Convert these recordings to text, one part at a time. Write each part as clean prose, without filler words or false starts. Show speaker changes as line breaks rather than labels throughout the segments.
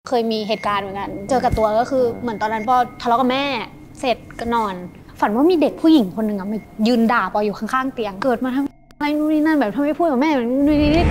เคยมีเหตุการณ์เหมือนกันเจอกับตัวก็คือเหมือนตอนนั้นพอทะเลาะกับแม่เสร็จก็นอนฝันว่ามีเด็กผู้หญิงคนหนึ่งอะมายืนด่าปออยู่ข้างๆเตียงเกิดมาทำอะไรนู่นนี่นั่นแบบทำไมพูดกับแม่นู่นนี่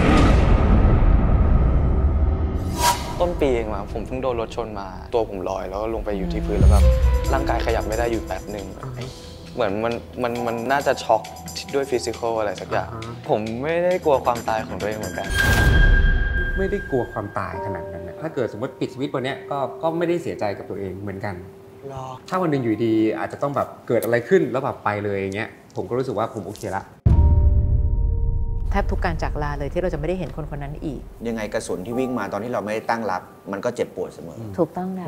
ต้นปีเองมาผมเพิ่งโดนรถชนมาตัวผมลอยแล้วก็ลงไปอยู่ที่พื้นแล้วแบบร่างกายขยับไม่ได้อยู่แป๊บหนึ่งเหมือนมันน่าจะช็อกด้วยฟิสิกอลอะไรสักอย่างผมไม่ได้กลัวความตายของตัวเองเหมือนกัน
ไม่ได้กลัวความตายขนาดนั้นนะถ้าเกิดสมมติปิดสวิตช์วันนี้ก็ไม่ได้เสียใจกับตัวเองเหมือนกันถ้าวันหนึ่งอยู่ดีอาจจะต้องแบบเกิดอะไรขึ้นแล้วแบบไปเลยอย่างเงี้ยผมก็รู้สึกว่าผมโอเคละ
แทบทุกการจากลาเลยที่เราจะไม่ได้เห็นคนคนนั้นอีก
ยังไงกระสุนที่วิ่งมาตอนที่เราไม่ได้ตั้งรับมันก็เจ็บปวดเสมอ
ถูกต้องนะ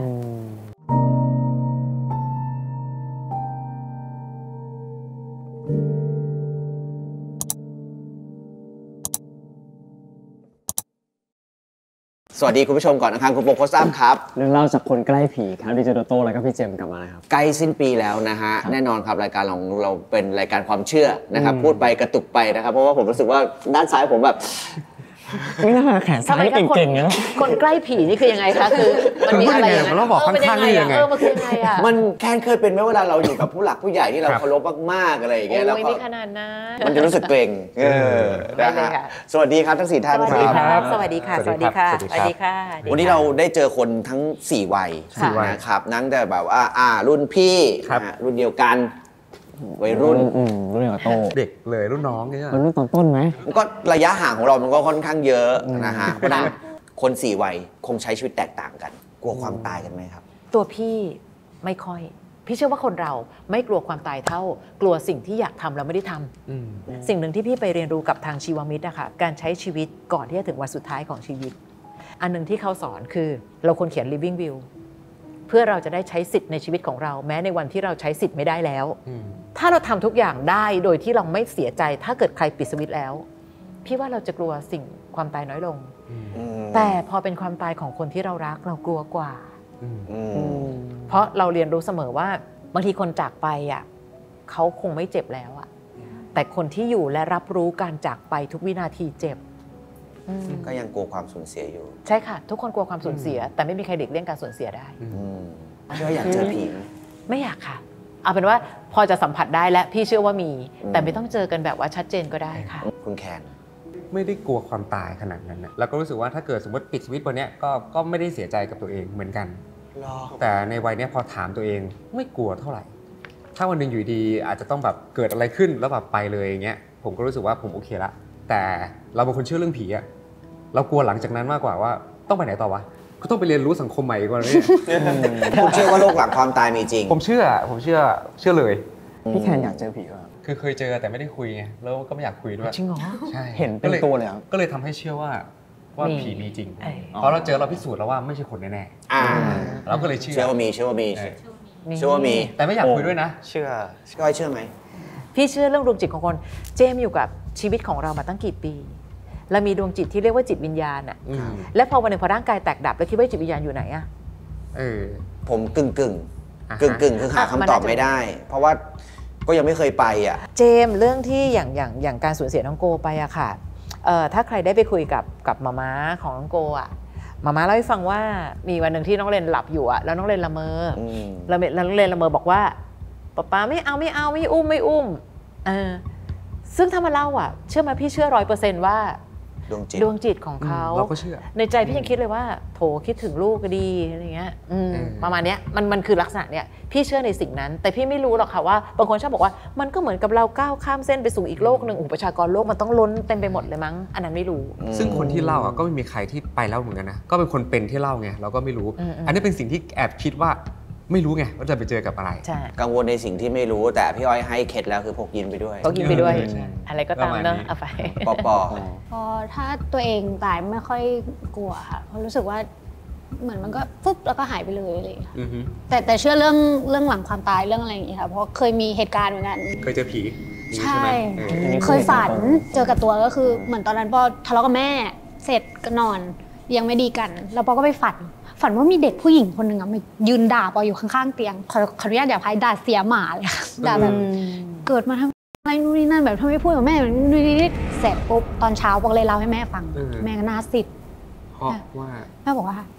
สวัสดีคุณผู้ชมก่อนนะครับคุณโปโคซัมครับ
เรื่องเล่าจากคนใกล้ผีครับดีเจโตโต้แล้วก็พี่เจมส์กลับมาแล้วครับ
ใกล้สิ้นปีแล้วนะฮะแน่นอนครับรายการของเราเป็นรายการความเชื่อนะครับพูดไปกระตุกไปนะครับเพราะว่าผมรู้สึกว่าด้านซ้ายผมแบบ
ไม่น่าแขนซ้ายเก่งๆนะ
คนใกล้ผีนี่คือยังไงคะคือมันมีอะไรอย่างเงี้ย
เราบอกข้างๆนี่ยังไง
มันคือยังไงอ่ะ
มันแค่เคยเป็นไหมเวลาเราอยู่กับผู้หลักผู้ใหญ่ที่เราเคารพมากๆอะไรอย่างเงี้ยแล้ว
ก็ไม่ขนาดนั้น
มันจะรู้สึกเกรงนะฮะสวัสดีครับทั้ง4ท่าน
ครับสวัสดีค่ะสวัสดีค่ะสวัสดีค่ะ
วันนี้เราได้เจอคนทั้ง4วัยนะครับนั่งแต่แบบว่ารุ่นพี่รุ่นเดียวกันวัยรุ่น
เดียวกับโต
เด็กเลยรุ่นน้องเนี่ย
รุ่นต้นไหม
มันก็ระยะห่างของเรามันก็ค่อนข้างเยอะนะฮะเพราะนั้นคน4วัยคงใช้ชีวิตแตกต่างกันกลัวความตายกันไหมครับ
ตัวพี่ไม่ค่อยพี่เชื่อว่าคนเราไม่กลัวความตายเท่ากลัวสิ่งที่อยากทำแล้วไม่ได้ทำสิ่งหนึ่งที่พี่ไปเรียนรู้กับทางชีวมิตรนะคะการใช้ชีวิตก่อนที่จะถึงวันสุดท้ายของชีวิตอันหนึ่งที่เขาสอนคือเราควรเขียน living will เพื่อเราจะได้ใช้สิทธิ์ในชีวิตของเราแม้ในวันที่เราใช้สิทธิ์ไม่ได้แล้วถ้าเราทำทุกอย่างได้โดยที่เราไม่เสียใจถ้าเกิดใครปิดสวิตช์แล้วพี่ว่าเราจะกลัวสิ่งความตายน้อยลงแต่พอเป็นความตายของคนที่เรารักเรากลัวกว่าเพราะเราเรียนรู้เสมอว่าบางทีคนจากไปเขาคงไม่เจ็บแล้วแต่คนที่อยู่และรับรู้การจากไปทุกวินาทีเจ็บ
ก็ยังกลัวความสูญเสียอยู่
ใช่ค่ะทุกคนกลัวความสูญเสียแต่ไม่มีใครเด็กเลี่ยงการสูญเสียได้
พี่ว่าอยากเจอผีไหม
ไม่อยากค่ะเอาเป็นว่าพอจะสัมผัสได้และพี่เชื่อว่ามีแต่ไม่ต้องเจอกันแบบว่าชัดเจนก็ได้ค่ะ
คุณแคน
ไม่ได้กลัวความตายขนาดนั้นนะแล้วก็รู้สึกว่าถ้าเกิดสมมติปิดสวิตช์วันนี้ก็ไม่ได้เสียใจกับตัวเองเหมือนกันแต่ในวัยนี้พอถามตัวเองไม่กลัวเท่าไหร่ถ้าวันหนึ่งอยู่ดีอาจจะต้องแบบเกิดอะไรขึ้นแล้วแบบไปเลยอย่างเงี้ยผมก็รู้สึกว่าผมโอเคละแต่เราเป็นคนเชื่อเรื่องผีเรากลัวหลังจากนั้นมากกว่าว่าต้องไปไหนต่อวะก็ต้องไปเรียนรู้สังคมใหม่ก่อนนี่
ผมเชื่อว่าโลกหลังความตายมีจริง
ผมเชื่อเลย
พี่แคนอยากเจอผีป่ะ
คือเคยเจอแต่ไม่ได้คุยไงแล้วก็ไม่อยากคุยด้วย
จริงเหรอ
ใช่
เห็นเป็นตัวเลย
ก็เลยทำให้เชื่อว่าผีมีจริงเพราะเราเจอเราพิสูจน์แล้วว่าไม่ใช่คนแน่ๆเราก็เลยเชื่อ
ว่ามี
แต่ไม่อยากคุยด้วยนะ
เชื่อก้อยเชื่อไหม
พี่เชื่อเรื่องดวงจิตของคนเจมอยู่กับชีวิตของเรามาตั้งกี่ปีเรามีดวงจิตที่เรียกว่าจิตวิญญาณและพอวันหนึ่งพอร่างกายแตกดับแล้วคิดว่าจิตวิญญาณอยู่ไหน
ผมกึ่งคือหาคำตอบไม่ได้เพราะว่าก็ยังไม่เคยไป
เจมเรื่องที่อย่างการสูญเสียน้องโกไปค่ะถ้าใครได้ไปคุยกับมาม่าของน้องโกมาม่าเล่าให้ฟังว่ามีวันหนึ่งที่น้องเรนหลับอยู่แล้วน้องเรนละเมอแล้วน้องเรนละเมอบอกว่าป๊าไม่เอาไม่อุ้มซึ่งถ้ามาเล่าเชื่อไหมพี่เชื่อ100%ว่าดวงจิตของเขา
เราก็เชื่อ
ในใจพี่ยังคิดเลยว่าโถคิดถึงลูกก็ดีอะไรเงี้ยประมาณนี้มันคือลักษณะเนี้ยพี่เชื่อในสิ่งนั้นแต่พี่ไม่รู้หรอกค่ะว่าบางคนชอบบอกว่ามันก็เหมือนกับเราก้าวข้ามเส้นไปสู่อีกโลกหนึ่งประชากรโลกมันต้องล้นเต็มไปหมดเลยมั้งอันนั้นไม่รู้
ซึ่งคนที่เล่าก็ไม่มีใครที่ไปเล่าเหมือนกันนะก็เป็นคนเป็นที่เล่าไงเราก็ไม่รู้อันนี้เป็นสิ่งที่แอบคิดว่าไม่รู้ไงว่าจะไปเจอกับอะไร
กังวลในสิ่งที่ไม่รู้แต่พี่อ้อยให้เคล็ดแล้วคือพกยินไปด้วย
อะไรก็ตามเนอะเอาไป
ปอ
พอถ้าตัวเองตายไม่ค่อยกลัวค่ะเพราะรู้สึกว่าเหมือนมันก็ปุ๊บแล้วก็หายไปเลยอะไรอย่างเงี้ยแต่เชื่อเรื่องหลังความตายเรื่องอะไรอย่างเงี้ยค่ะเพราะเคยมีเหตุการณ์เหมือนกัน
เคยเจอผี
ใช่เคยฝันเจอกับตัวก็คือเหมือนตอนนั้นพอทะเลาะกับแม่เสร็จก็นอนยังไม่ดีกันแล้วปอก็ไปฝันว่ามีเด็กผู้หญิงคนหนึ่งมายืนด่าปออยู่ข้างๆเตียงขออนุญาตอย่าพายด่าเสียหมาเลยด่าแบบเกิดมาทำอะไรนู่นนี่นั่นแบบทำไมพูดกับแม่นู่นนี่เสร็จปุ๊บตอนเช้าปอเลยเล่าให้แม่ฟังแม่ก็น่าสิทธิ์
เพราะว่า
แม่บอกว่า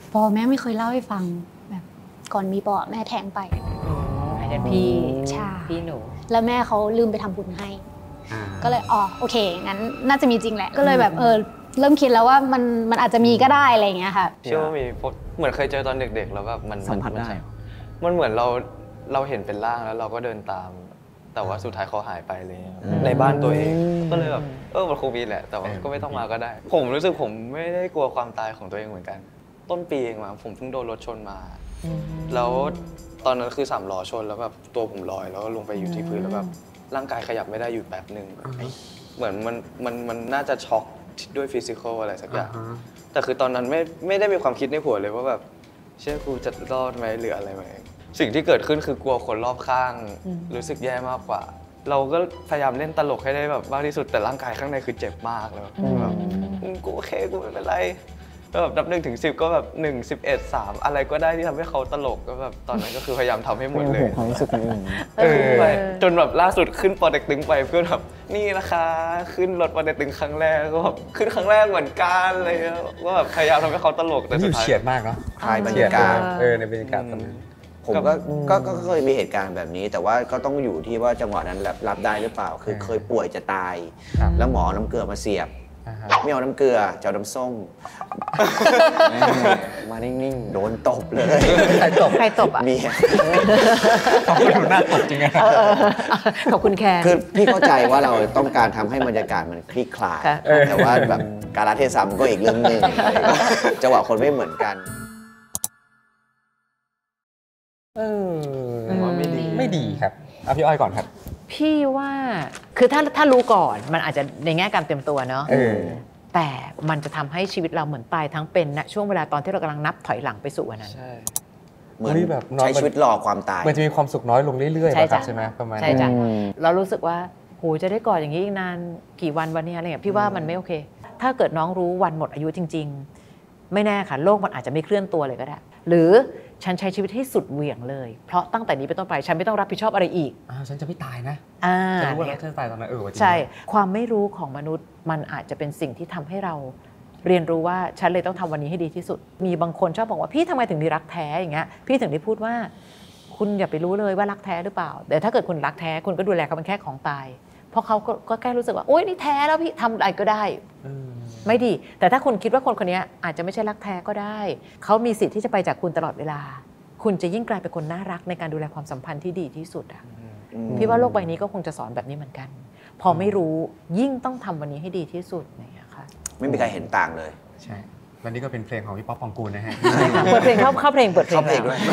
ปอแม่ไม่เคยเล่าให้ฟังแบบก่อนมีปอแม่แท้งไป
อันนั้นพี่
ใช่
พี่หนู
แล้วแม่เขาลืมไปทำบุญให้ก็เลยโอเคงั้นน่าจะมีจริงแหละก็เลยแบบเริ่มคิดแล้วว่ามันอาจจะมีก็ได้อะไรอย่างเงี้ยค่ะ
เชื่อว่ามีเหมือนเคยเจอตอนเด็กๆแล้วแบบมัน
สัมผัสได้
มันเหมือนเราเห็นเป็นร่างแล้วเราก็เดินตามแต่ว่าสุดท้ายเขาหายไปเลยในบ้านตัวเองก็เลยแบบมันคงมีแหละแต่ว่าก็ไม่ต้องมาก็ได้ผมรู้สึกผมไม่ได้กลัวความตายของตัวเองเหมือนกันต้นปีเองมาผมเพิ่งโดนรถชนมาแล้วตอนนั้นคือ3 ล้อชนแล้วแบบตัวผมลอยแล้วก็ลงไปอยู่ที่พื้นแล้วแบบร่างกายขยับไม่ได้อยู่แป๊บนึงเหมือนมันน่าจะช็อกด้วยฟิสิกอลอะไรสักอย่างแต่คือตอนนั้นไม่ได้มีความคิดในหัวเลยว่าแบบเชื่อกูจะรอดไหมหรืออะไรไหมสิ่งที่เกิดขึ้นคือกลัวคนรอบข้างรู้สึกแย่มากกว่าเราก็พยายามเล่นตลกให้ได้แบบมากที่สุดแต่ร่างกายข้างในคือเจ็บมากเลยแบบกูโอเคกูไม่เป็นไรแบบนับ1 ถึง 10ก็แบบ1 11 3อะไรก็ได้ที่ทำให้เขาตลกก็แบบตอนนั้นก็คือพยายามทำให้หมดเลย
ความรู้สึกตัวเอง
จนแบบล่าสุดขึ้นปอเต็กตึงไปเพื่อนแบบนี่นะคะขึ้นรถปอเต็กตึงครั้งแรกก็แบบขึ้นครั้งแรกเหมือนกันอะไรเงี้ยก็แบบพยายามทำให้เขาตลกแต่สุดท้าย
เฉียดมากเนาะ
คลายบรรยากาศ
ในบรรยากาศตอนนั้น
ผมก็เคยมีเหตุการณ์แบบนี้แต่ว่าก็ต้องอยู่ที่ว่าจังหวะนั้นรับได้หรือเปล่าคือเคยป่วยจะตายแล้วหมอน้ำเกลือมาเสียบไม่เอาน้ำเกลือจะเอาน้ำส้ม
มานิ่งๆ
โดนตบเลย
ใครตบอ่ะ
เมีย
ขอบคุณหน้าตบจริง
ขอบคุณแคน
คือพี่เข้าใจว่าเราต้องการทำให้บรรยากาศมันคลี่คลายแต่ว่าแบบกาลเทศะมันก็อีกเรื่องนึงจังหวะคนไม่เหมือนกัน
ว่า
ไม่ดีครับเอาพี่อ้อยก่อนครับ
พี่ว่าคือถ้ารู้ก่อนมันอาจจะในแง่การเตรียมตัวเนาะแต่มันจะทำให้ชีวิตเราเหมือนตายทั้งเป็นณช่วงเวลาตอนที่เรากำลังนับถอยหลังไปสู่วันนั้น
เหมือนแบบใช้ชีวิตรอความตาย
มันจะมีความสุขน้อยลงเรื่อยๆใช่ไหมประมาณ
ใช่จ้ะเรารู้สึกว่าโหจะได้กอดอย่างนี้อีกนานกี่วันนี้อะไรอย่างเงี้ยพี่ว่ามันไม่โอเคถ้าเกิดน้องรู้วันหมดอายุจริงๆไม่แน่ค่ะโลกมันอาจจะไม่เคลื่อนตัวเลยก็ได้หรือฉันใช้ชีวิตให้สุดเหวี่ยงเลยเพราะตั้งแต่นี้เป็นต้นไปฉันไม่ต้องรับผิดชอบอะไรอีก
ฉันจะไม่ตายนะจะรู้ว่าฉันจะตายตอนนั้น
ใช่ความไม่รู้ของมนุษย์มันอาจจะเป็นสิ่งที่ทำให้เราเรียนรู้ว่าฉันเลยต้องทำวันนี้ให้ดีที่สุดมีบางคนชอบบอกว่าพี่ทำไมถึงมีรักแท้อย่างเงี้ยพี่ถึงได้พูดว่าคุณอย่าไปรู้เลยว่ารักแท้หรือเปล่าแต่ถ้าเกิดคุณรักแท้คุณก็ดูแลเขาเป็นแค่ของตายเพราะเขาก็แค่รู้สึกว่าโอ๊ยนี่แท้แล้วพี่ทำอะไรก็ได้ไม่ดีแต่ถ้าคุณคิดว่าคนคนนี้อาจจะไม่ใช่รักแท้ก็ได้เขามีสิทธิ์ที่จะไปจากคุณตลอดเวลาคุณจะยิ่งกลายเป็นคนน่ารักในการดูแลความสัมพันธ์ที่ดีที่สุดอ่ะพี่ว่าโลกใบนี้ก็คงจะสอนแบบนี้เหมือนกันพอไม่รู้ยิ่งต้องทำวันนี้ให้ดีที่สุดเนี่ยค่ะ
ไม่มีใครเห็นต่างเลย
ใช่วันนี้ก็เป็นเพลงของพี่ป๊อปปองกูลนะฮะ
เปิดเพลงเข้าเพลงเปิดเพลง
ด้วย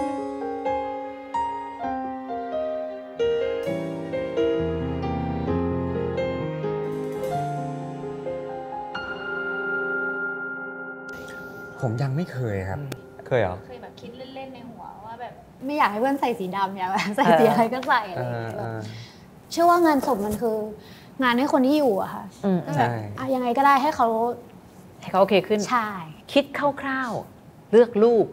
ผมยังไม่เคยครับเคยเหรอ
เคยแบบคิดเล่นๆในหัวว่าแบบไม่อยากให้เพื่อนใส่สีดำอยากใส่สีอะไรก็ใส่อะไรเชื่อว่างานศพมันคืองานให้คนที่อยู่อะค่ะยังไงก็ได้ให้เขา
โอเคขึ้น
ใช่
คิดคร่าวๆเลือกรูป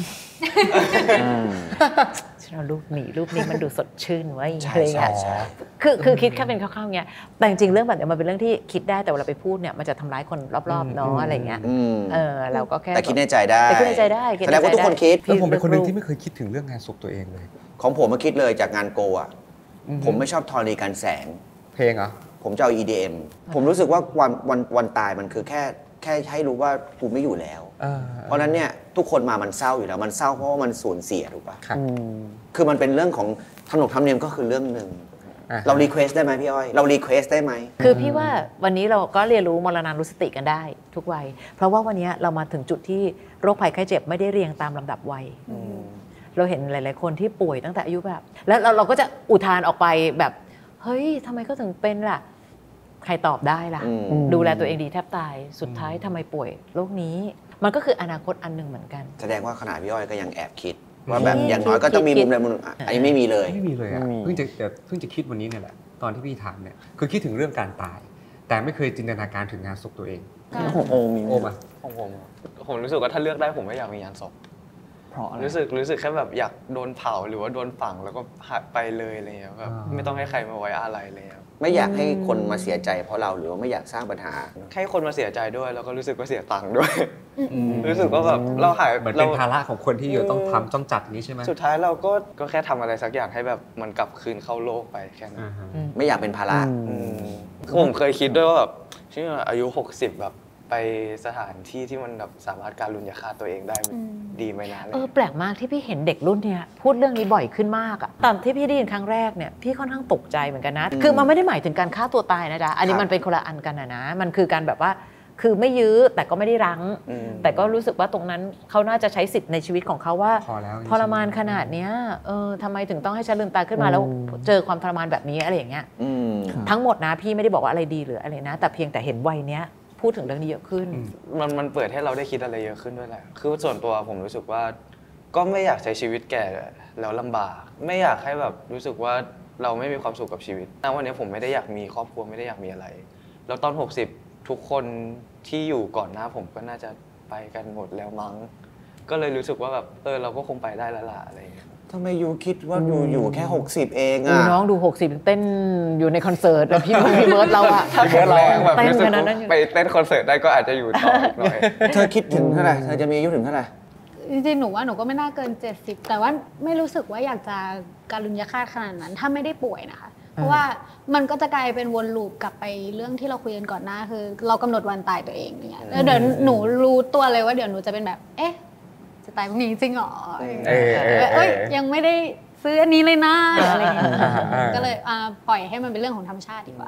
เรารูปนี้มันดูสดชื่นไว้อะไรเงี้ยคือคิดแค่เป็นคร่าวๆเงี้ยแต่จริงๆเรื่องแบบนี้มันเป็นเรื่องที่คิดได้แต่เวลาไปพูดเนี่ยมันจะทำร้ายคนรอบๆเนาะอะไรเงี้ยเราก็แค่
แต่คิดในใจได้
แส
ดงว่าทุกคนคิด
ผมเป็นคนหนึ่งที่ไม่เคยคิดถึงเรื่องงานศพตัวเองเลย
ของผมมาคิดเลยจากงานโกอ่ะผมไม่ชอบธรณีการแสง
เพลงเหรอ
ผมจะเอา EDM ผมรู้สึกว่าวันตายมันคือแค่ให้รู้ว่ากูไม่อยู่แล้วเพราะนั้นเนี่ยทุกคนมามันเศร้าอยู่แล้วมันเศร้าเพราะว่ามันสูญเสียถูกป่ะคือมันเป็นเรื่องของขนบธรรมเนียมก็คือเรื่องนึงเรารีเควสได้ไหมพี่อ้อยเรารีเควสได้ไหม
คือพี่ว่าวันนี้เราก็เรียนรู้มรณานุสติกันได้ทุกวัยเพราะว่าวันนี้เรามาถึงจุดที่โรคภัยไข้เจ็บไม่ได้เรียงตามลำดับวัยเราเห็นหลายๆคนที่ป่วยตั้งแต่อายุแบบแล้วเราก็จะอุทานออกไปแบบเฮ้ยทำไมเขาถึงเป็นล่ะใครตอบได้ล่ะดูแลตัวเองดีแทบตายสุดท้ายทำไมป่วยโรคนี้มันก็คืออนาคตอันหนึ่งเหมือนกัน
แสดงว่าขนาดพี่อ้อยก็ยังแอบคิดว่าแบบอย่างน้อยก็ต้องมีมุมใดมุมอันนี้ไม่มีเลย
อ่ะเพิ่งจะคิดวันนี้เนี่ยแหละตอนที่พี่ถามเนี่ยคือคิดถึงเรื่องการตายแต่ไม่เคยจินตนาการถึงงานศพตัวเอง
ของโอม
ของผมรู้สึกว่าถ้าเลือกได้ผมไม่อยากมีงานศพ
เพราะอะไร
รู้สึกแค่แบบอยากโดนเผาหรือว่าโดนฝังแล้วก็หายไปเลยอะไรเงี้ยแบบไม่ต้องให้ใครมาไว้อะไรเลยครับ
ไม่อยากให้คนมาเสียใจเพราะเราหรือว่าไม่อยากสร้างปัญหา
ให้คนมาเสียใจด้วยแล้วก็รู้สึกว่าเสียตังค์ด้วย รู้สึกว่าแบบเราหาย
เหมือนเป็นภาระของคนที่อยู่ต้องทำต้องจัดนี้ใช่ไหม
สุดท้ายเราก็แค่ทำอะไรสักอย่างให้แบบมันกลับคืนเข้าโลกไปแค่นั้น
ไม่อยากเป็นภาระ
คือผมเคยคิดด้วยว่าแบบที่อายุ 60แบบไปสถานที่ที่มันแบบสามารถการุญยฆาตตัวเองได้มันดีไหมนะ
แปลกมากที่พี่เห็นเด็กรุ่นเนี้ยพูดเรื่องนี้บ่อยขึ้นมากอะตอนที่พี่ได้ยินครั้งแรกเนี่ยพี่ค่อนข้างตกใจเหมือนกันนะคือมันไม่ได้หมายถึงการฆ่าตัวตายนะจ๊ะอันนี้มันเป็นคนละอันกันนะมันคือการแบบว่าคือไม่ยื้อแต่ก็ไม่ได้รั้งแต่ก็รู้สึกว่าตรงนั้นเขาน่าจะใช้สิทธิ์ในชีวิตของเขาว่าทรมานขนาดเนี้ยทำไมถึงต้องให้ฉันลืมตาขึ้นมาแล้วเจอความทรมานแบบนี้อะไรอย่างเงี้ยทั้งหมดนะพี่ไม่ได้บอกว่าอะไรดีหรืออะไรนะแต่เพียงแต่เห็นวัยเนี้ยพูดถึงเรื่องนี้เยอะขึ้น
มันเปิดให้เราได้คิดอะไรเยอะขึ้นด้วยแหละคือส่วนตัวผมรู้สึกว่าก็ไม่อยากใช้ชีวิตแก่แล้วลำบากไม่อยากให้แบบรู้สึกว่าเราไม่มีความสุขกับชีวิตณวันนี้ผมไม่ได้อยากมีครอบครัวไม่ได้อยากมีอะไรแล้วตอน60ทุกคนที่อยู่ก่อนหน้าผมก็น่าจะไปกันหมดแล้วมั้งก็เลยรู้สึกว่าแบบเราก็คงไปได้แล้วล่ะอะไรอย่างเงี้ย
ทำไมยูคิดว่ายูอยู่แค่60เองอะ
น้องดู60เต้นอยู่ในคอนเสิร์ตแล้วพี่เบิร์ดเราอะ
ถ้าแข็งแรงแบบ
เต้น
รู้สึก
ขนาดนั้น
ไปเต้นคอนเสิร์ตได้ก็อาจจะอยู่ต่ออีกหน่อย
เธอคิดถึงเท่าไหร่เธอจะมีอายุถึงเท่าไหร่
จริงๆหนูว่าหนูก็ไม่น่าเกิน70แต่ว่าไม่รู้สึกว่าอยากจะการุญยฆาตขนาดนั้นถ้าไม่ได้ป่วยนะคะเพราะว่ามันก็จะกลายเป็นวนลูปกลับไปเรื่องที่เราคุยกันก่อนหน้าคือเรากำหนดวันตายตัวเองเนี่ยแล้วเดี๋ยวหนูรู้ตัวเลยว่าเดี๋ยวหนูจะเป็นแบบจะตายพรุ่งนี้จริงเหรอยังไม่ได้ซื้ออันนี้เลยนะอะไรอย่างเงี้ยก็เลยปล่อยให้มันเป็นเรื่องของธรรมชาติดีกว่า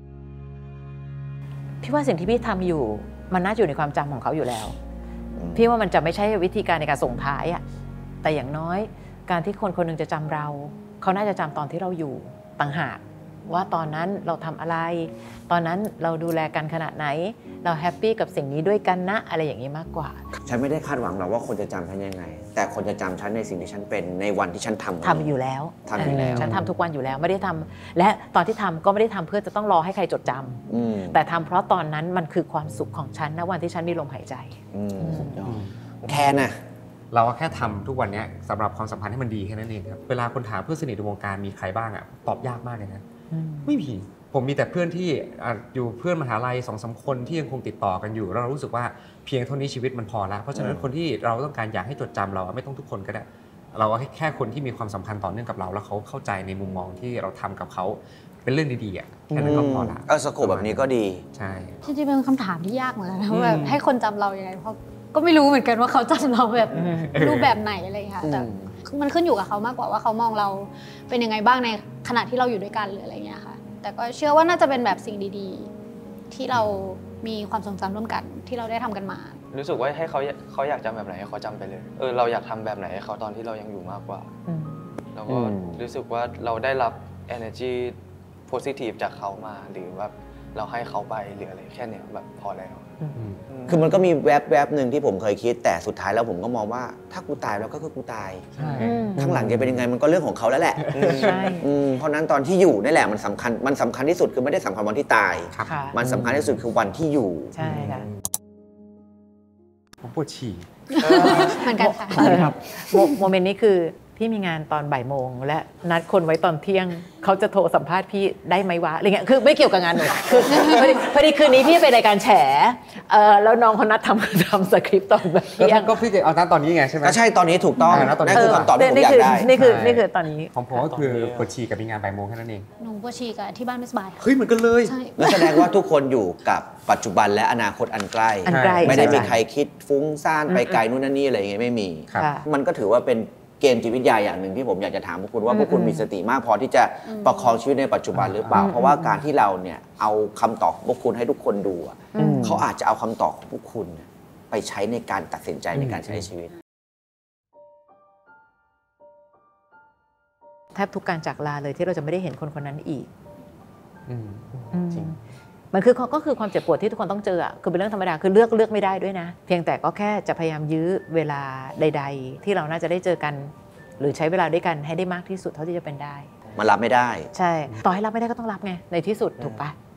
พี่ว่าสิ่งที่พี่ทำอยู่มันน่าจะอยู่ในความจำของเขาอยู่แล้วพี่ว่ามันจะไม่ใช่วิธีการในการส่งท้ายอะแต่อย่างน้อยการที่คนคนหนึ่งจะจำเราเขาน่าจะจำตอนที่เราอยู่ต่างหากว่าตอนนั้นเราทำอะไรตอนนั้นเราดูแลกันขนาดไหนเราแฮปปี้กับสิ่งนี้ด้วยกันนะอะไรอย่างนี้มากกว่า
ฉันไม่ได้คาดหวังหรอกว่าคนจะจำฉันยังไงแต่คนจะจำฉันในสิ่งที่ฉันเป็นในวันที่ฉันทำ
อยู่แล้วฉันทำทุกวันอยู่แล้วไม่ได้ทำและตอนที่ทำก็ไม่ได้ทำเพื่อจะต้องรอให้ใครจดจำแต่ทำเพราะตอนนั้นมันคือความสุขของฉันนะวันที่ฉันมีลมหายใจ
แค่น่ะ
เราก็แค่ทำทุกวันนี้สำหรับความสัมพันธ์ให้มันดีแค่นั้นเองครับเวลาคนถามเพื่อนสนิทในวงการมีใครบ้างอ่ะตอบยากมากเลยนะไม่มีผมมีแต่เพื่อนที่อยู่เพื่อนมหาลัย 2-3 คนที่ยังคงติดต่อกันอยู่เรารู้สึกว่าเพียงเท่านี้ชีวิตมันพอแล้วเพราะฉะนั้นคนที่เราต้องการอยากให้จดจำเราไม่ต้องทุกคนก็ได้เราแค่คนที่มีความสัมพันธ์ต่อเนื่องกับเราแล้วเขาเข้าใจในมุมมองที่เราทำกับเขาเป็นเรื่องดีๆอ่ะแค่นั้นก็พอละ
สโคปแบบนี้ก็ดี
ใช่
จริงๆเป็นคำถามที่ยากเหมือนกันนะแบบให้คนจำเราอย่างไรเพราะก็ไม่รู้เหมือนกันว่าเขาจำเราแบบรูปแบบไหนอะไรค่ะแต่มันขึ้นอยู่กับเขามากกว่าว่าเขามองเราเป็นยังไงบ้างในขณะที่เราอยู่ด้วยกันหรืออะไรเงี้ยค่ะแต่ก็เชื่อว่าน่าจะเป็นแบบสิ่งดีๆที่เรามีความทรงจำร่วมกันที่เราได้ทำกันมา
รู้สึกว่าให้เขาอยากจำแบบไหนให้เขาจำไปเลยเราอยากทำแบบไหนให้เขาตอนที่เรายังอยู่มากกว่าแล้วก็รู้สึกว่าเราได้รับ energy positive จากเขามาหรือว่าเราให้เขาไปหรืออะไรแค่นี้แบบพอแล้ว
คือมันก็มีแวบหนึ่งที่ผมเคยคิดแต่สุดท้ายแล้วผมก็มองว่าถ้ากูตายแล้วก็คือกูตายข้างหลังจะเป็นยังไงมันก็เรื่องของเขาแล้วแหละเพราะนั้นตอนที่อยู่นี่แหละมันสำคัญที่สุดคือไม่ได้สำคัญวันที่ตายมันสำคัญที่สุดคือวันที่อยู่
ใช่ค่ะ
ผมปวดฉี่
เหมือนกันค่ะ
โมเมนต์นี้คือพี่มีงานตอนบ่ายโมงและนัดคนไว้ตอนเที่ยงเขาจะโทรสัมภาษณ์พี่ได้ไหมวะอะไรเงี้ยคือไม่เกี่ยวกับงานหนูคือพอดีคืนนี้พี่ไปรายการแฉแล้วน้องเขานัดทำสคริปต์ตอนแบบเที่ยง
ก็พี่จะเอาตอนนี้ไงใช่ไหม
ก็ใช่ตอนนี้ถูกต้องนั่นคือคำตอบที่ผมอยากได้
นี่คือตอนนี้
ของผมก็คือปวดฉี่กับมีงานบ่ายโมงแค่นั้นเอง
หนูปวดฉี่กับที่บ้านไม่สบาย
เฮ้ยเหมือนกันเลย
นั่นแสดงว่าทุกคนอยู่กับปัจจุบันและอนาคตอันใกล้ไม่ได้มีใครคิดฟุ้งซ่านไปไกลนู่นนั่นนี่อะไรอย่างเงี้ยไม่มีมันก็ถือว่าเป็นเกมจิตวิทยาอย่างหนึ่งที่ผมอยากจะถามพวกคุณว่าพวกคุณมีสติมากพอที่จะประคองชีวิตในปัจจุบันหรือเปล่าเพราะว่าการที่เราเนี่ยเอาคำตอบพวกคุณให้ทุกคนดูเขาอาจจะเอาคำตอบของพวกคุณไปใช้ในการตัดสินใจในการใช้ชีวิต
แทบทุกการจากลาเลยที่เราจะไม่ได้เห็นคนคนนั้นอีกจริงมันก็คือความเจ็บปวดที่ทุกคนต้องเจอคือเป็นเรื่องธรรมดาคือเลือกไม่ได้ด้วยนะเพียงแต่ก็แค่จะพยายามยื้อเวลาใดๆที่เราน่าจะได้เจอกันหรือใช้เวลาด้วยกันให้ได้มากที่สุดเท่าที่จะเป็นได้
มันรับไม่ได้
ใช่ต่อให้รับไม่ได้ก็ต้องรับไงในที่สุดถูกปะ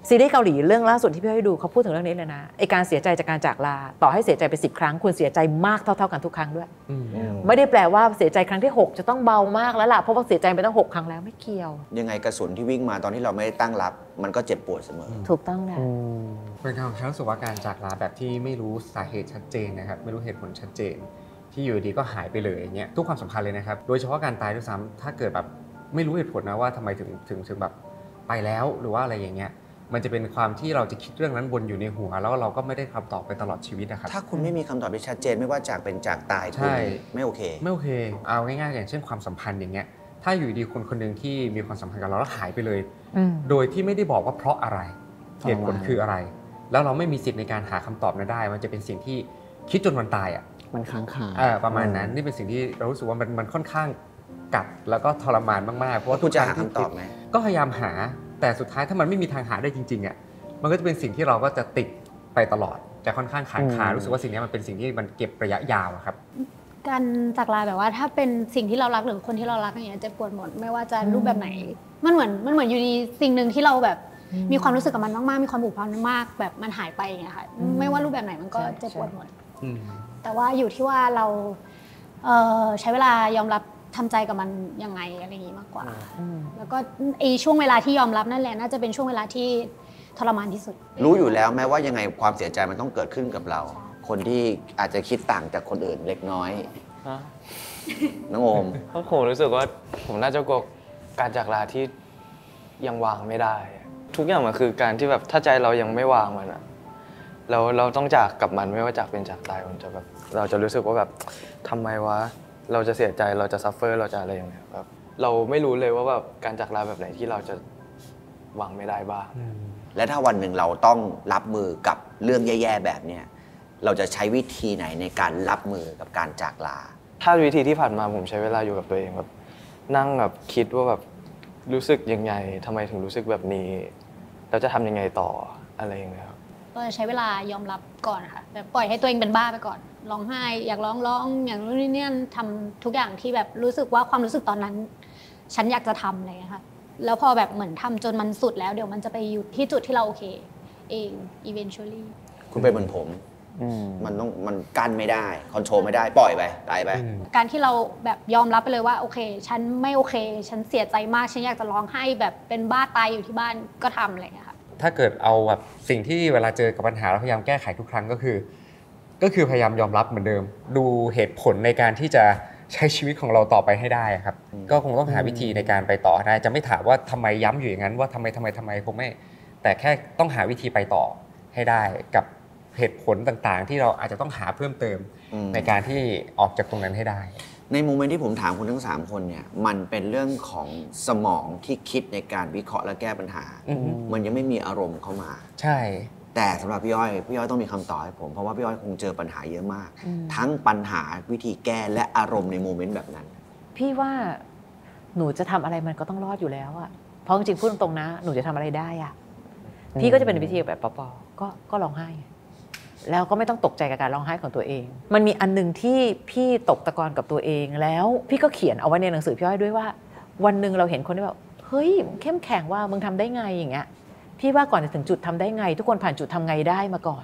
ซีรีส์เกาหลีเรื่องล่าสุดที่พี่ให้ดูเขาพูดถึงเรื่องนี้เลยนะไอการเสียใจจากการจากลาต่อให้เสียใจไป10 ครั้งคุณเสียใจมากเท่าๆกันทุกครั้งด้วยไม่ได้แปลว่าเสียใจครั้งที่6จะต้องเบามากแล้วล่ะเพราะว่าเสียใจไปตั้ง6 ครั้งแล้วไม่เกี่ยว
ยังไงกระสุนที่วิ่งมาตอนที่เราไม่ได้ตั้งรับมันก็เจ็บปวดเสมอ
ถูกต้องนะ
เป็นคำของฉันรู้สึกว่าการจากลาแบบที่ไม่รู้สาเหตุชัดเจนนะครับไม่รู้เหตุผลชัดเจนที่อยู่ดีก็หายไปเลยอย่างเงี้ยทุกความสัมพันธ์เลยนะครับโดยเฉพาะการตายด้วยซ้ำถ้าเกิดแบบไม่รู้เหตุผลนะว่าทำไมถึงแบบไปแล้วหรือว่าอะไรอย่างเงี้ยมันจะเป็นความที่เราจะคิดเรื่องนั้นวนอยู่ในหัวแล้วเราก็ไม่ได้คำตอบไปตลอดชีวิตนะครับ
ถ้าคุณไม่มีคำตอบที่ชัดเจนไม่ว่าจากเป็นจากตายคุณไม่โอเค
เอาง่ายๆอย่างเช่นความสัมพันธ์อย่างเงี้ยถ้าอยู่ดีคนคนหนึ่งที่มีความสัมพันธ์กับเราแล้วหายไปเลยโดยที่ไม่ได้บอกว่าเพราะอะไรเหตุผลคืออะไรแล้วเราไม่มีสิทธิ์ในการหาคำตอบนั้นได้มันจะเป็นสิ่งที่คิดจนวันตายอ่ะ
มันค้างคา
ประมาณนั้นนี่เป็นสิ่งที่เรารู้สึกว่ามันค่อนข้างกัดแล้วก็ทรมานมากๆเพราะว่า
คุณจะหาคำตอบไหม
ก็พยายามหาแต่สุดท้ายถ้ามันไม่มีทางหาได้จริงๆอ่ะมันก็จะเป็นสิ่งที่เราก็จะติดไปตลอดจะค่อนข้างค้างคารู้สึกว่าสิ่งนี้มันเป็นสิ่งที่มันเก็บระยะยาวครับ
การจากลาแบบว่าถ้าเป็นสิ่งที่เรารักหรือคนที่เรารักอย่างเงี้ยจะปวดหมดไม่ว่าจะรูปแบบไหนมันเหมือนอยู่ดีสิ่งหนึ่งที่เราแบบมีความรู้สึกกับมันมากๆมีความผูกพันมากแบบมันหายไปอย่างเงี้ยค่ะไม่ว่ารูปแบบไหนมันก็จะปวดหมดแต่ว่าอยู่ที่ว่าเราใช้เวลายอมรับทำใจกับมันยังไงอะไรอย่างงี้มากกว่าแล้วก็ไอ้ช่วงเวลาที่ยอมรับนั่นแหละน่าจะเป็นช่วงเวลาที่ทรมานที่สุด
รู้อยู่แล้วแม้ว่ายังไงความเสียใจมันต้องเกิดขึ้นกับเราคนที่อาจจะคิดต่างจากคนอื่นเล็กน้อยน้องโอม
ผมรู้สึกว่าผมน่าจะกลัวการจากลาที่ยังวางไม่ได้ทุกอย่างมันคือการที่แบบถ้าใจเรายังไม่วางมันอะเราต้องจากกับมันไม่ว่าจากเป็นจากตายมันจะแบบเราจะรู้สึกว่าแบบทำไมวะเราจะเสียใจเราจะซัฟเฟอร์เราจะอะไรอย่างเงี้ยแบบเราไม่รู้เลยว่าแบบการจากลาแบบไหนที่เราจะวางไม่ได้บ้าง
และถ้าวันหนึ่งเราต้องรับมือกับเรื่องแย่ๆแบบเนี้ยเราจะใช้วิธีไหนในการรับมือกับการจากลา
ถ้าวิธีที่ผ่านมาผมใช้เวลาอยู่กับตัวเองแบบนั่งแบบคิดว่าแบบรู้สึกยังไงทำไมถึงรู้สึกแบบนี้เราจะทำยังไงต่ออะไรอย่างเงี้ยครับ
ก็ใช้เวลายอมรับก่อนค่ะแบบปล่อยให้ตัวเองเป็นบ้าไปก่อนร้องไห้อยากร้องอย่างนู้นนี่ทำทุกอย่างที่แบบรู้สึกว่าความรู้สึกตอนนั้นฉันอยากจะทำอะไรอย่างเงี้ยค่ะแล้วพอแบบเหมือนทำจนมันสุดแล้วเดี๋ยวมันจะไปอยู่ที่จุดที่เราโอเคเอง eventually
คุณเป็นเหมือนผมมันกั้นไม่ได้คอนโทรลไม่ได้ปล่อยไปตายไป
การที่เราแบบยอมรับไปเลยว่าโอเคฉันไม่โอเคฉันเสียใจมากฉันอยากจะร้องไห้แบบเป็นบ้าตายอยู่ที่บ้านก็ทำอะไรอย่างเงี้ยค่ะ
ถ้าเกิดเอาแบบสิ่งที่เวลาเจอกับปัญหาเราพยายามแก้ไขทุกครั้งก็คือพยายามยอมรับเหมือนเดิมดูเหตุผลในการที่จะใช้ชีวิตของเราต่อไปให้ได้ครับก็คงต้องหาวิธีในการไปต่อได้จะไม่ถามว่าทำไมย้ำอยู่อย่างนั้นว่าทำไมคงไม่แต่แค่ต้องหาวิธีไปต่อให้ได้กับเหตุผลต่างๆที่เราอาจจะต้องหาเพิ่มเติมในการที่ออกจากตรงนั้นให้ได้
ในโมเมนต์ที่ผมถามคุณทั้ง3คนเนี่ยมันเป็นเรื่องของสมองที่คิดในการวิเคราะห์และแก้ปัญหามันยังไม่มีอารมณ์เข้ามา
ใช่
แต่สำหรับพี่อ้อยต้องมีคำตอบให้ผมเพราะว่าพี่อ้อยคงเจอปัญหาเยอะมากทั้งปัญหาวิธีแก้และอารมณ์ในโมเมนต์แบบนั้น
พี่ว่าหนูจะทำอะไรมันก็ต้องรอดอยู่แล้วอะเพราะจริงๆพูดตรงๆนะหนูจะทำอะไรได้อะพี่ก็จะเป็นวิธีแบบปอก็ร้องไห้แล้วก็ไม่ต้องตกใจกับการร้องไห้ของตัวเองมันมีอันนึงที่พี่ตกตะกอนกับตัวเองแล้วพี่ก็เขียนเอาไว้ในหนังสือพี่อ้อยด้วยว่าวันนึงเราเห็นคนที่แบบเฮ้ยเข้มแข็งว่ามึงทำได้ไงอย่างเงี้ยพี่ว่าก่อนจะถึงจุดทำได้ไงทุกคนผ่านจุดทำไงได้มาก่อน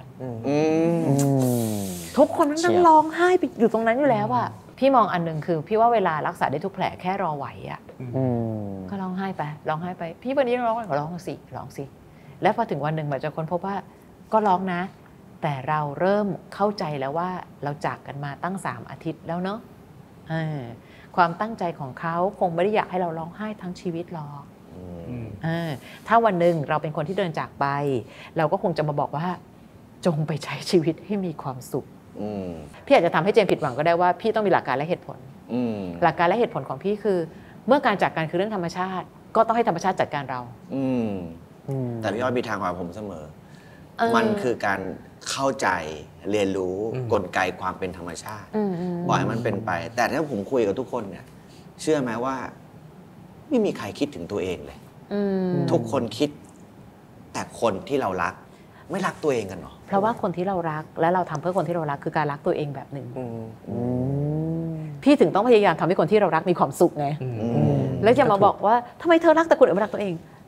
ทุกคนนั่งร้องไห้ไปอยู่ตรงนั้นอยู่แล้วอะพี่มองอันนึงคือพี่ว่าเวลารักษาได้ทุกแผลแค่รอไหวอะก็ร้องไห้ไปพี่วันนี้ร้องสิแล้วพอถึงวันหนึ่งมันจะค้นพบว่าก็ร้องนะแต่เราเริ่มเข้าใจแล้วว่าเราจากกันมาตั้ง3 อาทิตย์แล้วเนาะความตั้งใจของเขาคงไม่ได้อยากให้เราร้องไห้ทั้งชีวิตหรอกถ้าวันหนึ่งเราเป็นคนที่เดินจากไปเราก็คงจะมาบอกว่าจงไปใช้ชีวิตให้มีความสุขพี่อาจจะทำให้เจมผิดหวังก็ได้ว่าพี่ต้องมีหลักการและเหตุผลหลักการและเหตุผลของพี่คือเมื่อการจากกันคือเรื่องธรรมชาติก็ต้องให้ธรรมชาติจัดการเรา
แต่พี่อ้อยมีทางความผมเสมอมันคือการเข้าใจเรียนรู้กลไกความเป็นธรรมชาติปล่อยให้มันเป็นไปแต่ถ้าผมคุยกับทุกคนเนี่ยเชื่อไหมว่าไม่มีใครคิดถึงตัวเองเลยทุกคนคิดแต่คนที่เรารักไม่รักตัวเองกันหรอ
เพราะว่าคนที่เรารักและเราทำเพื่อคนที่เรารักคือการรักตัวเองแบบหนึ่งพี่ถึงต้องพยายามทำให้คนที่เรารักมีความสุขไงแล้วจะมาบอกว่าทำไมเธอรักแต่คนอื่นไม่รักตัวเอง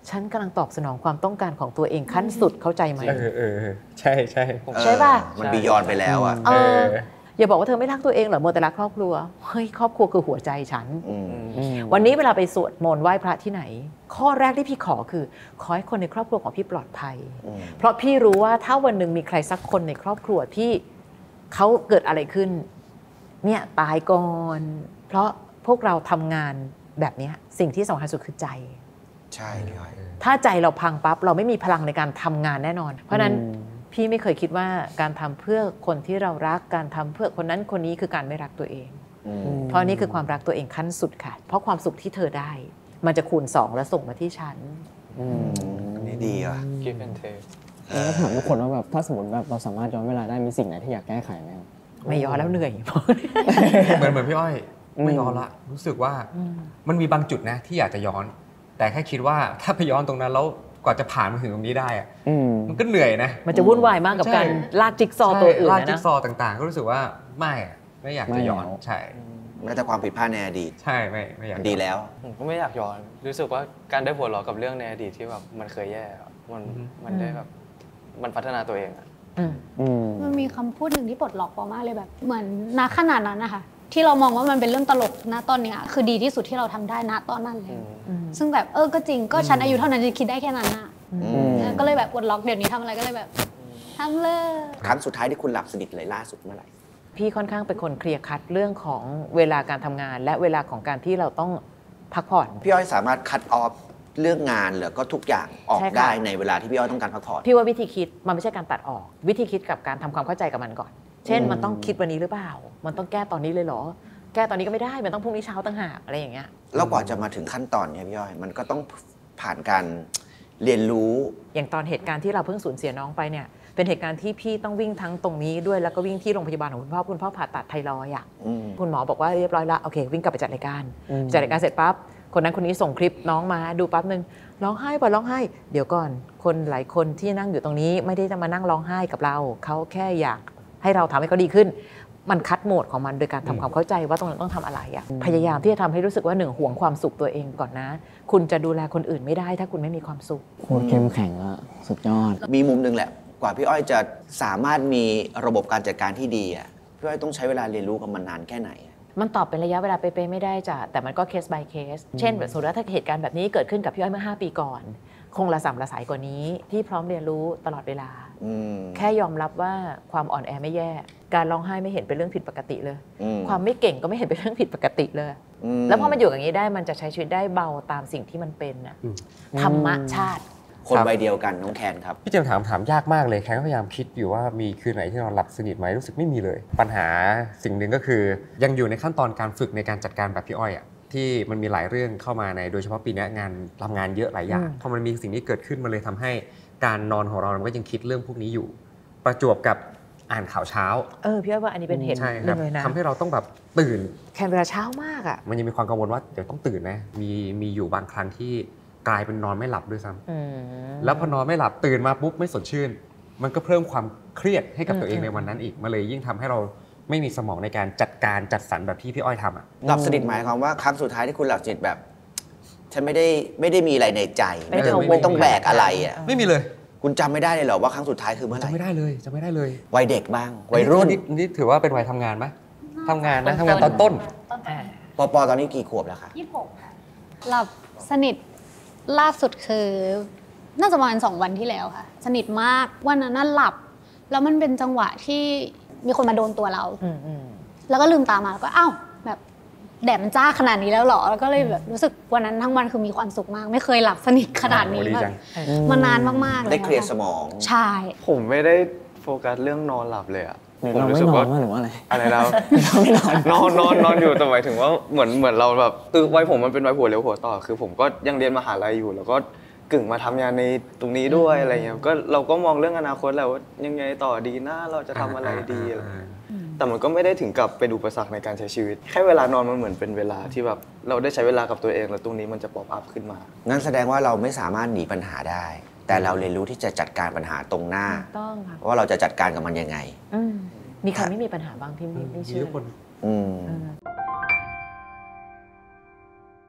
ฉันกำลังตอบสนองความต้องการของตัวเองขั้นสุดเข้าใจไหม
ใช่ใช่
ใช่ป่ะ
มันบียอนไปแล้วอ่ะ
อย่าบอกว่าเธอไม่รักตัวเองเหรอมัวแต่รักครอบครัวเฮ้ยครอบครัวคือหัวใจฉันวันนี้เวลาไปสวดมนต์ไหว้พระที่ไหนข้อแรกที่พี่ขอคือขอให้คนในครอบครัวของพี่ปลอดภัยเพราะพี่รู้ว่าถ้าวันหนึ่งมีใครสักคนในครอบครัวที่เขาเกิดอะไรขึ้นเนี่ยตายก่อนเพราะพวกเราทำงานแบบนี้สิ่งที่สำคัญสุดคือใจ
ใช่พี่อ้อย
ถ้าใจเราพังปั๊บเราไม่มีพลังในการทำงานแน่นอนเพราะนั้นพี่ไม่เคยคิดว่าการทำเพื่อคนที่เรารักการทำเพื่อคนนั้นคนนี้คือการไม่รักตัวเองเพราะนี่คือความรักตัวเองขั้นสุดค่ะเพราะความสุขที่เธอได้มันจะคูณ2แล้วส่งมาที่ฉัน
นี่ดีอ่ะ
Give and take
แล้วถามทุกคนว่าแบบถ้าสมมติแบบเราสามารถย้อนเวลาได้มีสิ่งไหนที่อยากแก้ไขไหม
ไม่ย้อนแล้วเหนื่อย
เหมือนพี่อ้อยไม่ย้อนละรู้สึกว่ามันมีบางจุดนะที่อยากจะย้อนแต่แค่คิดว่าถ้าไปย้อนตรงนั้นแล้วกว่าจะผ่านมาถึงตรงนี้ได้อะมันก็เหนื่อยนะ
มันจะวุ่นวายมากกับการลากจิ๊กซอว์ตัวอื่นนะ
ลากจิ๊กซอว์ต่างๆก็รู้สึกว่าไม่อยากจะย้อนใช่
แม้แต่ความผิดพลาดในอดีต
ใช่ไม่อยาก
ดีแล้ว
ผมก็ไม่อยากย้อนรู้สึกว่าการได้หัวเราะกับเรื่องในอดีตที่แบบมันเคยแย่มันได้แบบมันพัฒนาตัวเองอ่ะ
มันมีคำพูดหนึ่งที่ปลดล็อกปอมากเลยแบบเหมือนณขนาดนั้นนะคะที่เรามองว่ามันเป็นเรื่องตลกณตอนนี้คือดีที่สุดที่เราทำได้ณตอนนั้นเลยซึ่งแบบก็จริงก็ฉันอายุเท่านั้นจะคิดได้แค่นั้นน่ะก็เลยแบบปลดล็อกเดี๋ยวนี้ทำอะไรก็เลยแบบทำเลย
ครั้งสุดท้ายที่คุณหลับสนิทเลยล่าสุดเมื่อไหร่
พี่ค่อนข้างเป็นคนเคลียร์คัดเรื่องของเวลาการทำงานและเวลาของการที่เราต้องพักผ่อน
พี่อ้อยสามารถคัดออฟเรื่องงานหรือก็ทุกอย่างออกได้ในเวลาที่พี่อ้อยต้องการพักผ่อน
พี่ว่าวิธีคิดมันไม่ใช่การตัดออกวิธีคิดกับการทำความเข้าใจกับมันก่อนเช่นมันต้องคิดวันนี้หรือเปล่ามันต้องแก้ตอนนี้เลยเหรอแก้ตอนนี้ก็ไม่ได้มันต้องพรุ่งนี้เช้าต่างหากอะไรอย่างเงี้ย
แล้วกว่าจะมาถึงขั้นตอนนี้พี่อ้อยมันก็ต้องผ่านการเรียนรู้
อย่างตอนเหตุการณ์ที่เราเพิ่งสูญเสียน้องไปเนี่ยเป็นเหตุการณ์ที่พี่ต้องวิ่งทั้งตรงนี้ด้วยแล้วก็วิ่งที่โรงพยาบาลของคุณพ่อผ่าตัดไทรอยด์คุณหมอบอกว่าเรียบร้อยแล้วโอเควิ่งกลับไปจัดรายการเสร็จปั๊บคนนั้นคนนี้ส่งคลิปน้องมาดูปั๊บนึงร้องไห้ป่ะร้องไห้เดี๋ยวก่อนคนหลายคนที่นั่งอยู่ตรงนี้ไม่ได้จะมานั่งร้องไห้กับเราเขาแค่อยากให้เราทำให้เขาดีขึ้นมันคัดโหมดของมันโดยการทำความเข้าใจว่าตรงนั้นต้องทำอะไรอ่ะพยายามที่จะทำให้รู้สึกว่าหนึ่งห่วงความสุขตัวเองก่อนนะคุณจะดูแลคนอื่นไม่ได้ถ้าคุณไม่มีความสุข
โคตรเข้มแข็งอะสุดยอด
มีมุมนึงแหละกว่าพี่อ้อยจะสามารถมีระบบการจัดการที่ดีอ่ะพี่อ้อยต้องใช้เวลาเรียนรู้กับมันนานแค่ไหน
มันตอบเป็นระยะเวลาเป๊ะๆไม่ได้จ้ะแต่มันก็เคส by เคสเช่นสมมติว่าถ้าเหตุการณ์แบบนี้เกิดขึ้นกับพี่อ้อยเมื่อ5 ปีก่อนคงละสายกว่านี้ที่พร้อมเรียนรู้ตลอดเวลาแค่ยอมรับว่าความอ่อนแอไม่แย่การร้องไห้ไม่เห็นเป็นเรื่องผิดปกติเลยความไม่เก่งก็ไม่เห็นเป็นเรื่องผิดปกติเลยแล้วพอมันอยู่อย่างนี้ได้มันจะใช้ชีวิตได้เบาตามสิ่งที่มันเป็นน่ะธรรมชาติ
คนใบเดียวกันน้องแคนครับ
พี่เจมส์ถามยากมากเลยแคนก็พยายามคิดอยู่ว่ามีคืนไหนที่นอนหลับสนิทไหมรู้สึกไม่มีเลยปัญหาสิ่งหนึ่งก็คือยังอยู่ในขั้นตอนการฝึกในการจัดการแบบพี่อ้อยอ่ะที่มันมีหลายเรื่องเข้ามาในโดยเฉพาะปีนี้งานทำงานเยอะหลายอย่างพอมันมีสิ่งนี้เกิดขึ้นมาเลยทำให้การนอนของเราก็ยังคิดเรื่องพวกนี้อยู่ประจวบกับอ่านข่าวเช้า
พี่ว่าอันนี้เป็นเหตุ
เลยนะทำให้เราต้องแบบตื่น
แคนเวลาเช้ามากอ่ะ
มันยังมีความกังวลว่าเดี๋ยวต้องตื่นนะมีอยู่บางครั้งที่กลายเป็นนอนไม่หลับด้วยซ้ำแล้วพอนอนไม่หลับตื่นมาปุ๊บไม่สดชื่นมันก็เพิ่มความเครียดให้กับตัวเองในวันนั้นอีกมาเลยยิ่งทำให้เราไม่มีสมองในการจัดการจัดสรรแบบที่พี่อ้อยทำอ่ะ
หลับสนิทหมายความว่าครั้งสุดท้ายที่คุณหลับสนิทแบบฉันไม่ได้มีอะไรในใจไม่ต้องแบกอะไรอ่ะ
ไม่มีเลย
คุณจำไม่ได้เลยเหรอว่าครั้งสุดท้ายคือเมื่อไหร่
จำไม่ได้เลย
วัยเด็กบ้างวัยรุ่น
นี่ถือว่าเป็นวัยทำงานไหมทำงานตอนต้น
ปอตอนนี้กี่ขวบแล้วคะ
26ค่ะหลับสนิทล่าสุดคือน่าจะประมาณ2 วันที่แล้วค่ะสนิทมากวันนั้นหลับแล้วมันเป็นจังหวะที่มีคนมาโดนตัวเราแล้วก็ลืมตามาแล้วก็อ้าวแบบแดดมันจ้าขนาดนี้แล้วหรอแล้วก็เลยแบบรู้สึกวันนั้นทั้งวันคือมีความสุขมากไม่เคยหลับสนิทขนาดนี้แบบมานานมากๆเลย
ได้เคลียร์สมอง
ใช่
ผมไม่ได้โฟกัสเรื่องนอนหลับเลยอะผมรู้สึกว่า
หรือว่า
อะไรเรานอนอยู่แต่หมายถึงว่าเหมือนเราแบบคือวัยผมมันเป็นวัยหัวเลี้ยวหัวต่อคือผมก็ยังเรียนมหาลัยอยู่แล้วก็กึ่งมาทำงานในตรงนี้ด้วยอะไรเงี้ยก็เราก็มองเรื่องอนาคตแหละว่ายังไงต่อดีนะเราจะทำอะไรดีอะไรแต่มันก็ไม่ได้ถึงกับเป็นอุปสรรคในการใช้ชีวิตแค่เวลานอนมันเหมือนเป็นเวลาที่แบบเราได้ใช้เวลากับตัวเองแล้วตรงนี้มันจะป๊อปอัพขึ้นมา
งั้นแสดงว่าเราไม่สามารถหนีปัญหาได้แต่เราเรียนรู้ที่จะจัดการปัญหาตรงหน้าว่าเราจะจัดการกับมันยังไง
มีใครไม่มีปัญหาบ้างที่ไม่เชื่อ
ทุกคน
พี่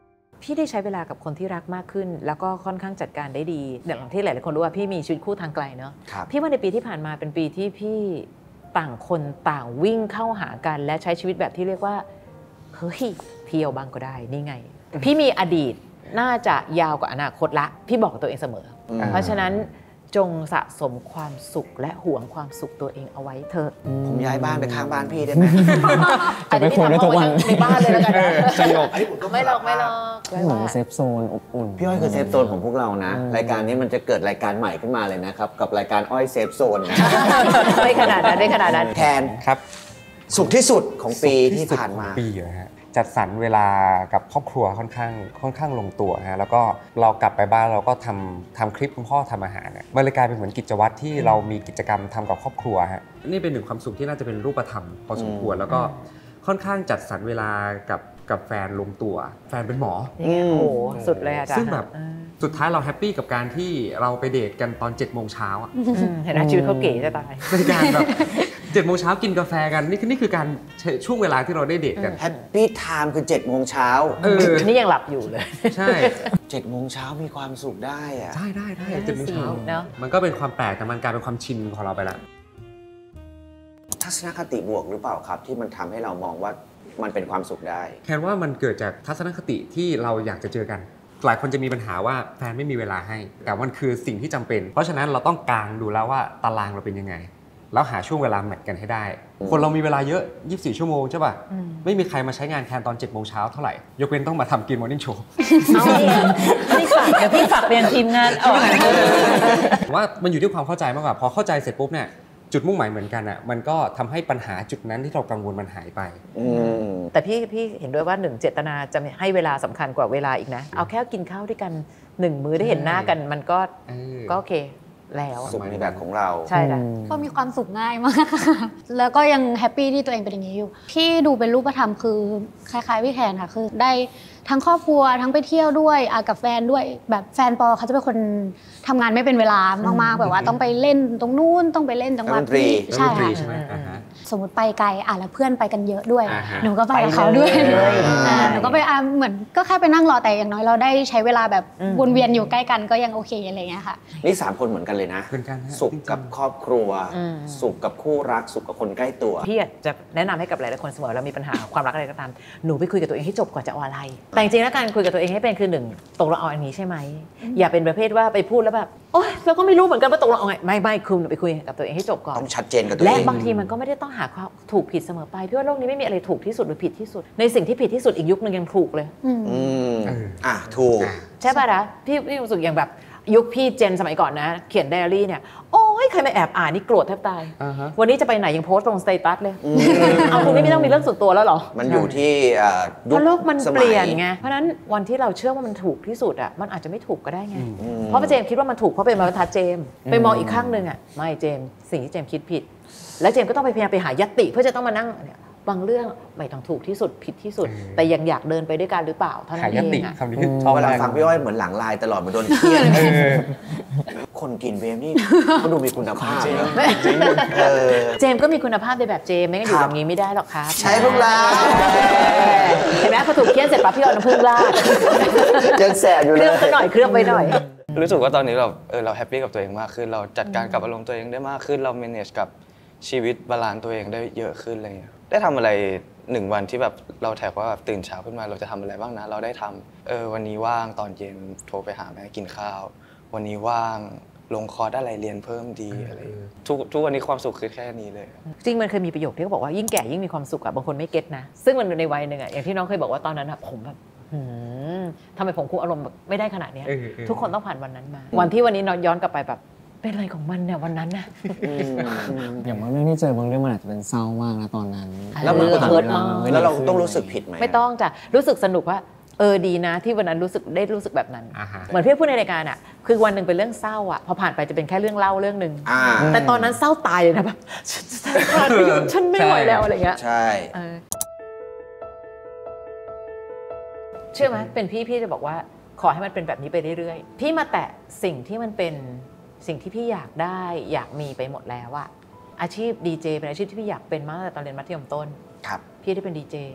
พี่ได้ใช้เวลากับคนที่รักมากขึ้นแล้วก็ค่อนข้างจัดการได้ดีอย่างที่หลายๆคนรู้ว่าพี่มีชีวิตคู่ทางไกลเนาะพี่ว่าในปีที่ผ่านมาเป็นปีที่พี่ต่างคนต่างวิ่งเข้าหากันและใช้ชีวิตแบบที่เรียกว่าเฮ้ยเที่ยวบ้างก็ได้นี่ไงพี่มีอดีตน่าจะยาวกว่าอนาคตละพี่บอกกับตัวเองเสมอเพราะฉะนั้นจงสะสมความสุขและหวงความสุขตัวเองเอาไว้เถอะ
ผมย้ายบ้านไปข้างบ้านพี่ได้ไหม
จะไปคุยได้ทุกวัน
ในบ้านเลยแล้วกันสยบไม่หรอก
เหมือนเซฟโซนอบอุ่น
พี่อ้อยคือเซฟโซนของพวกเรานะรายการนี้มันจะเกิดรายการใหม่ขึ้นมาเลยนะครับกับรายการอ้อยเซฟโซนนะ
ไม่ขนาดนั้น
แทน
ครับ
สุขที่สุดของปีที่ผ่านมา
ปีฮะจัดสรรเวลากับครอบครัวค่อนข้างลงตัวฮะแล้วก็เรากลับไปบ้านเราก็ทำคลิปคุณพ่อทำอาหารมันเลยกลายเป็นเหมือนกิจวัตรที่เรามีกิจกรรมทำกับครอบครัวฮะนี่เป็นหนึ่งความสุขที่น่าจะเป็นรูปธรรมพอสมควรแล้วก็ค่อนข้างจัดสรรเวลากับแฟนลงตัวแฟนเป็นหมอ
โอ้โหสุดเลยอาจารย์
ซึ่งแบบสุดท้ายเราแฮปปี้กับการที่เราไปเดทกันตอน7 โมงเช้า
เห็นไหมชีวิตเขาเก๋จะตาย
เป็นการแบบ7 โมงเช้ากินกาแฟกันนี่คือการช่วงเวลาที่เราได้เดทกัน
แฮปปี้ไทม์คือ7 โมงเช้า
นี่ยังหลับอยู่เลย
ใช่
7 โมงเช้ามีความสุขได้อะ
ใช่ได้7 โมงเช้ามันก็เป็นความแปลกแต่มันกลายเป็นความชินของเราไปแล้ว
ทัศนคติบวกหรือเปล่าครับที่มันทำให้เรามองว่ามันเป็นความสุขได้
แค่ว่ามันเกิดจากทัศนคติที่เราอยากจะเจอกันหลายคนจะมีปัญหาว่าแฟนไม่มีเวลาให้แต่มันคือสิ่งที่จำเป็นเพราะฉะนั้นเราต้องกางดูแล้วว่าตารางเราเป็นยังไงแล้วหาช่วงเวลาแมทกันให้ได้คนเรามีเวลาเยอะ24 ชั่วโมงใช่ป่ะไม่มีใครมาใช้งานแทนตอน7 โมงเช้าเท่าไหร่ยกเว้นต้องมาทำกินมอร์นิ่งโชว์
พี่ฝากเรียนทีมงาน
ว่ามันอยู่ที่ความเข้าใจมากกว่าพอเข้าใจเสร็จปุ๊บเนี่ยจุดมุ่งหมายเหมือนกันอ่ะมันก็ทำให้ปัญหาจุดนั้นที่เรากังวลมันหายไป
แต่พี่เห็นด้วยว่า1เจตนาจะให้เวลาสำคัญกว่าเวลาอีกนะเอาแค่กินข้าวด้วยกัน1 มื้อได้เห็นหน้ากันมันก็โอเคแล้ว
สุขในแบบของเรา
ใช่ค่ะ
ก็มีความสุขง่ายมากแล้วก็ยังแฮปปี้ที่ตัวเองเป็นอย่างนี้อยู่ที่ดูเป็นรูปธรรมคือคล้ายๆพี่แทนค่ะคือได้ทั้งครอบครัวทั้งไปเที่ยวด้วยกับแฟนด้วยแบบแฟนปอเขาจะเป็นคนทำงานไม่เป็นเวลามากๆแบบว่าต้องไปเล่นตรงนู้นต้องไปเล่นจังหวัด
นี้
ใช่ค่ะสมมติไปไกลแล้วเพื่อนไปกันเยอะด้วยหนูก็ไปกับเขาด้วยหนูก็ไปเหมือนก็แค่ไปนั่งรอแต่อย่างน้อยเราได้ใช้เวลาแบบวนเวียนอยู่ใกล้กันก็ยังโอเคอะไรเงี้ยค่ะ
นี่3 คนเหมือนกันเลยนะสุขกับครอบครัวสุขกับคู่รักสุขกับคนใกล้ตัว
พี่จะแนะนำให้กับหลายๆคนเสมอเรามีปัญหาความรักอะไรก็ตามหนูไปคุยกับตัวเองให้จบก่อนจะเอาอะไรแต่จริงๆแล้วการคุยกับตัวเองให้เป็นคือ1ตกลงเอาอันนี้ใช่ไหมอย่าเป็นประเภทว่าไปพูดแล้วแบบโอ๊ยเราก็ไม่รู้เหมือนกันว่าตกลงเอาไงไม่คือไปคุยกับตัวเองให้จบก่อน
ต้องชัดเจนกับตัวเอง
และบางทีมันก็ไม่ได้ต้องหาความถูกผิดเสมอไปพี่ว่าโลกนี้ไม่มีอะไรถูกที่สุดหรือผิดที่สุดในสิ่งที่ผิดที่สุดอีกยุคนึงยังถูกเลย
ถูก
ใช่ป่ะนะพี่รู้สึกอย่างแบบยุคพี่เจนสมัยก่อนนะเขียนไดอารี่เนี่ยโอ้ยใครมาแอบอ่านนี่โกรธแทบตายวันนี้จะไปไหนยังโพสต์ลงสเตตัสเลยเอาคุณไม่ต้องมีเรื่องส่วนตัวแล้วหรอ
มันอยู่ที่
เพราะโลกมันเปลี่ยนไงเพราะนั้นวันที่เราเชื่อว่ามันถูกที่สุดอ่ะมันอาจจะไม่ถูกก็ได้ไงเพราะเจมคิดว่ามันถูกเพราะเป็นบรรทัดเจมไปมองอีกข้างนึงอ่ะไม่เจมสิ่งที่เจมคิดผิดแล้วเจมก็ต้องไปพยายามไปหาญัตติเพื่อจะต้องมานั่งเนี่ยบางเรื่องไม่ต้องถูกที่สุดผิดที่สุดแต่ยังอยากเดินไปด้วยกันหรือเปล่าเท่านั้นเอง
คำนี้
เวลาฟังพี่อ้อยเหมือนหลังลายตลอดเหมือนโดนเคี่ยนคนกินเวฟนี่เขาดูมีคุณภาพ
เจมก็มีคุณภาพในแบบเจมไม่งั้นอยู่แบบนี้ไม่ได้หรอกครับ
ใช่พวกเรา
เห็นไหมพอถูกเคี่ยนเสร็จปั๊บพี่อ้อยน้ำผึ้งราด
ยังแสบอยู่เลย
เครื่องไปหน่อย
รู้สึกว่าตอนนี้เราแฮปปี้กับตัวเองมากขึ้นเราจัดการกับอารมณ์ตัวเองได้มากขึ้นเรา manage กับชีวิตบาลานซ์ตัวเองได้เยอะขึ้นอะไรเงี้ยได้ทำอะไร1 วันที่แบบเราแท็กว่าแบบตื่นเช้าขึ้นมาเราจะทำอะไรบ้างนะเราได้ทำวันนี้ว่างตอนเย็นโทรไปหาแม่กินข้าววันนี้ว่างลงคอร์สอะไรเรียนเพิ่มดีอะไรทุกวันนี้ความสุขคือแค่นี้เลย
จริงมันเคยมีประโยคที่เขาบอกว่ายิ่งแก่ยิ่งมีความสุขอะบางคนไม่เก็ตนะซึ่งมันในวัยหนึ่งอะอย่างที่น้องเคยบอกว่าตอนนั้นอะผมแบบทำไมผมคุมอารมณ์แบบไม่ได้ขนาดนี้ทุกคนต้องผ่านวันนั้นมาวันนี้นอนย้อนกลับไปแบบเป็นอะไรของมันเนี่ยวันนั้นน่ะ
อย่างบางเรื่องที่เจอบางเรื่องมันอาจจะเป็นเศร้ามากนะตอนนั้น
แล้วมันก็เฮิร์ตมากแล้วเราต้องรู้สึกผิดไหม
ไม่ต้องจ้ะรู้สึกสนุกว่าดีนะที่วันนั้นรู้สึกแบบนั้นเหมือนพี่พูดในรายการอ่ะคือวันหนึ่งเป็นเรื่องเศร้าอ่ะพอผ่านไปจะเป็นแค่เรื่องเล่าเรื่องนึงแต่ตอนนั้นเศร้าตายเลยนะแบบฉันไม่ไหวแล้วอะไรเงี้ย
ใช่
เชื่อไหมเป็นพี่จะบอกว่าขอให้มันเป็นแบบนี้ไปเรื่อยๆพี่มาแตะสิ่งที่มันเป็นสิ่งที่พี่อยากได้อยากมีไปหมดแล้วอะอาชีพดีเจเป็นอาชีพที่พี่อยากเป็นมาตั้งแต่ตอนเรียนมัธยมต้น
ครับ
พี่ได้เป็นดีเจ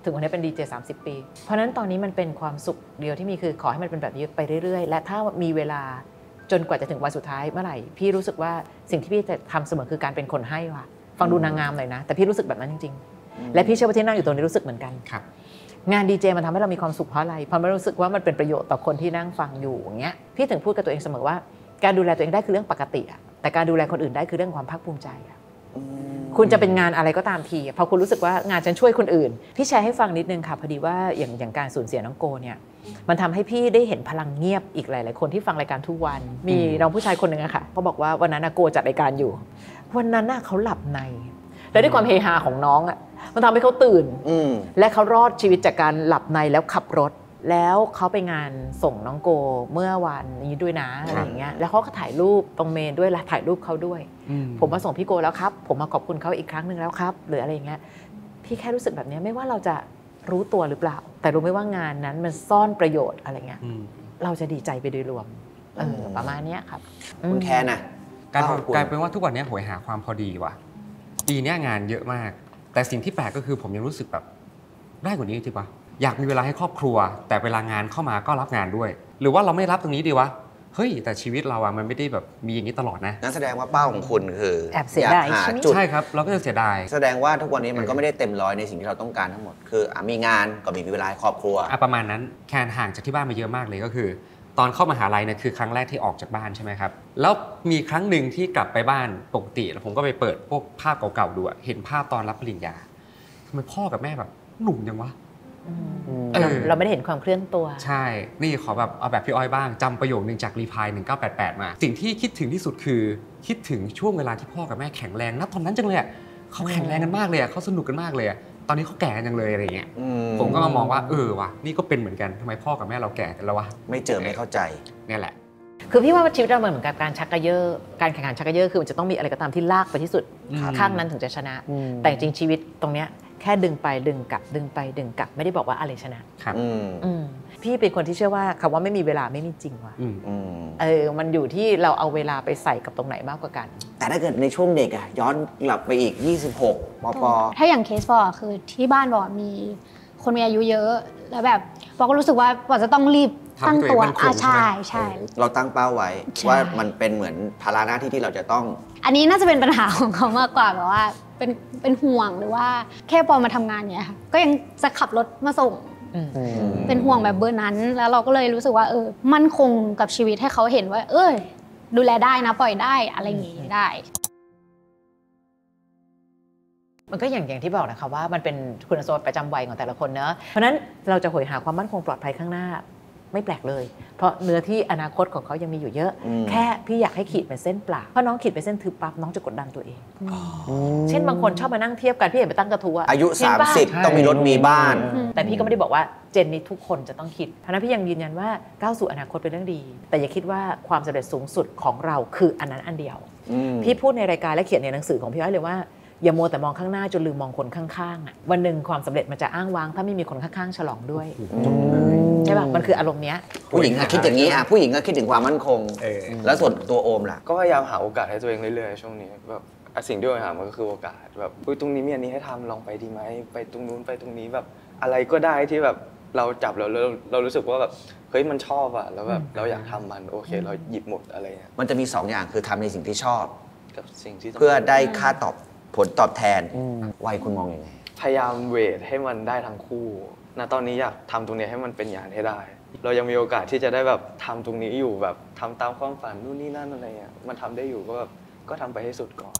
ถึงวันนี้เป็นดีเจ30 ปีเพราะฉะนั้นตอนนี้มันเป็นความสุขเดียวที่มีคือขอให้มันเป็นแบบนี้ไปเรื่อยๆและถ้ามีเวลาจนกว่าจะถึงวันสุดท้ายเมื่อไหร่พี่รู้สึกว่าสิ่งที่พี่จะทำเสมอคือการเป็นคนให้ว่ะฟังดูนางงามหน่อยนะแต่พี่รู้สึกแบบนั้นจริงๆและพี่เชื่อว่าที่นั่งอยู่ตรงนี้รู้สึกเหมือนกันงานดีเจมันทำให้เรามีความสุขเพราะอะไรเพราะมันรู้สึกว่ามันเป็นประโยชน์ต่อคนที่นั่งฟังอยู่อย่างเงี้ยพี่ถึงพูดกับตัวเองเสมอว่าการดูแลตัวเองได้คือเรื่องปกติอะแต่การดูแลคนอื่นได้คือเรื่องความภาคภูมิใจอะคุณจะเป็นงานอะไรก็ตามทีพอคุณรู้สึกว่างานฉันช่วยคนอื่นพี่แชร์ให้ฟังนิดนึงค่ะพอดีว่าอย่างการสูญเสียน้องโกเนี่ยมันทำให้พี่ได้เห็นพลังเงียบอีกหลายๆคนที่ฟังรายการทุกวันมีน้องผู้ชายคนหนึ่งอะค่ะเขาบอกว่าวันนั้นโกจัดรายการอยู่วันนั้นเขาหลับในและด้วยความเฮฮาของน้องอะมันทำให้เขาตื่นและเขารอดชีวิตจากการหลับในแล้วขับรถแล้วเขาไปงานส่งน้องโกเมื่อวันนี้ด้วยนะอะไรอย่างเงี้ยแล้วเขาก็ถ่ายรูปตรงเมนด้วยและถ่ายรูปเขาด้วยผมมาส่งพี่โกแล้วครับผมมาขอบคุณเขาอีกครั้งหนึ่งแล้วครับหรืออะไรอย่างเงี้ยพี่แค่รู้สึกแบบนี้ไม่ว่าเราจะรู้ตัวหรือเปล่าแต่รู้ไหมว่างานนั้นมันซ่อนประโยชน์อะไรเงี้ยเราจะดีใจไปโดยรวมประมาณนี้ครับ
คุณแคนน่ะ
กลายเป็นว่าทุกวันนี้โหยหาความพอดีว่ะปีนี้งานเยอะมากแต่สิ่งที่แปลกก็คือผมยังรู้สึกแบบได้กว่านี้จริงปะอยากมีเวลาให้ครอบครัวแต่เวลางานเข้ามาก็รับงานด้วยหรือว่าเราไม่รับตรงนี้ดีวะเฮ้ยแต่ชีวิตเราอะมันไม่ได้แบบมีอย่างนี้ตลอดนะ
นั่นแสดงว่าเป้าของคุณคือ
แอบเสียดาย
ใช่ครับเราก็จะเสียดาย
แสดงว่าทุกวันนี้มันก็ไม่ได้เต็มร้อยในสิ่งที่เราต้องการทั้งหมดคือมีงานก็มีเวลาให้ครอบครัว
ประมาณนั้นแคนห่างจากที่บ้านมาเยอะมากเลยก็คือตอนเข้ามหาลัยเนี่ยคือครั้งแรกที่ออกจากบ้านใช่ไหมครับแล้วมีครั้งหนึ่งที่กลับไปบ้านปกติแล้วผมก็ไปเปิดพวกภาพเก่าๆดูเห็นภาพตอนรับปริญญาทำไมพ่อกับแม่แบบหนุ่มจังวะ
เราไม่ได้เห็นความเคลื่อนตัว
ใช่นี่ขอแบบเอาแบบพี่อ้อยบ้างจำประโยคนึงจากรีพาย1988มาสิ่งที่คิดถึงที่สุดคือคิดถึงช่วงเวลาที่พ่อกับแม่แข็งแรงณตอนนั้นจังเลยเขาแข็งแรงกันมากเลยเขาสนุกกันมากเลยตอนนี้เขาแก่กันจังเลยอะไรเงี้ยผมก็มามองว่าว่ะนี่ก็เป็นเหมือนกันทำไมพ่อกับแม่เราแก่กันแล้ววะ
ไม่เจอไม่เข้าใจ
นี่แหละ
คือพี่ว่าชีวิตเราเหมือนกับการชักกระเยาะการแข่งขันชักกระเยาะคือมันจะต้องมีอะไรก็ตามที่ลากไปที่สุดข้างนั้นถึงจะชนะแต่จริงชีวิตตรงเนี้ยแค่ดึงไปดึงกลับดึงไปดึงกลับไม่ได้บอกว่าอะไรชนะครับพี่เป็นคนที่เชื่อว่าคำว่าไม่มีเวลาไม่มีจริงว่ะมันอยู่ที่เราเอาเวลาไปใส่กับตรงไหนมากกว่ากัน
แต่ถ้าเกิดในช่วงเด็กย้อนกลับไปอีก26ป.
ถ้าอย่างเคสปอคือที่บ้านบอกมีคนมีอายุเยอะแล้วแบบปอก็รู้สึกว่าปอจะต้องรีบตั้งตัวใช่
เราตั้งเป้าไว้ว่ามันเป็นเหมือนภาระหน้าที่ที่เราจะต้อง
อันนี้น่าจะเป็นปัญหาของเขามากกว่าแบบว่าเป็นห่วงหรือว่าแค่ปอมาทำงานเนี่ยค่ะก็ยังจะขับรถมาส่งเป็นห่วงแบบเบอร์นั้นแล้วเราก็เลยรู้สึกว่ามั่นคงกับชีวิตให้เขาเห็นว่าดูแลได้นะปล่อยได้อะไรอย่างงี้ได้
มันก็อย่างที่บอกนะคะว่ามันเป็นคุณสมบัติประจำวัยของแต่ละคนเนอะเพราะนั้นเราจะโหยหาความมั่นคงปลอดภัยข้างหน้าไม่แปลกเลยเพราะเนื้อที่อนาคตของเขายังมีอยู่เยอะแค่พี่อยากให้ขีดเป็นเส้นเปล่าเพราะน้องขีดเป็นเส้นทึบปั๊บน้องจะกดดันตัวเองเช่นบางคนชอบมานั่งเทียบกันพี่เห็นไปตั้งกระทู้
อายุ30ต้องมีรถมีบ้าน
แต่พี่ก็ไม่ได้บอกว่าเจนนี้ทุกคนจะต้องคิดเพราะนั้นพี่ยังยืนยันว่าก้าวสู่อนาคตเป็นเรื่องดีแต่อย่าคิดว่าความสำเร็จสูงสุดของเราคืออันนั้นอันเดียวพี่พูดในรายการและเขียนในหนังสือของพี่อ้อยเลยว่าอย่ามัวแต่มองข้างหน้าจนลืมมองคนข้างๆวันหนึ่งความสำเร็จมันจะอ้างว้างถ้าไม่มีคนข้างๆฉลองด้วยใช่ป่ะมันคืออารมณ์เนี้ย
ผู้หญิงคิดอย่างนี้ผู้หญิงก็คิดถึงความมั่นคงแล้วส่วนตัวโอมล่ะ
ก็พยายามหาโอกาสให้ตัวเองเรื่อยๆช่วงนี้แบบสิ่งที่เราหามันก็คือโอกาสแบบตรงนี้มีอันนี้ให้ทำลองไปดีไหมไปตรงนู้นไปตรงนี้แบบอะไรก็ได้ที่แบบเราจับเรารู้สึกว่าแบบเฮ้ยมันชอบแล้วแบบเราอยากทำมันโอเคเราหยิบหมดอะไรเงี้ย
มันจะมี2อย่างคือทำในสิ่งที่ชอบ
กับสิ่งที่
เพื่อได้ค่าผลตอบแทนวัยคุณมองยังไง
พยายามเวทให้มันได้ทั้งคู่ณตอนนี้อยากทำตรงนี้ให้มันเป็นอย่างให้ได้เรายังมีโอกาสที่จะได้แบบทำตรงนี้อยู่แบบทำตามความฝันนู่นนี่นั่นอะไรมันทำได้อยู่ก็ทำไปให้สุดก่อน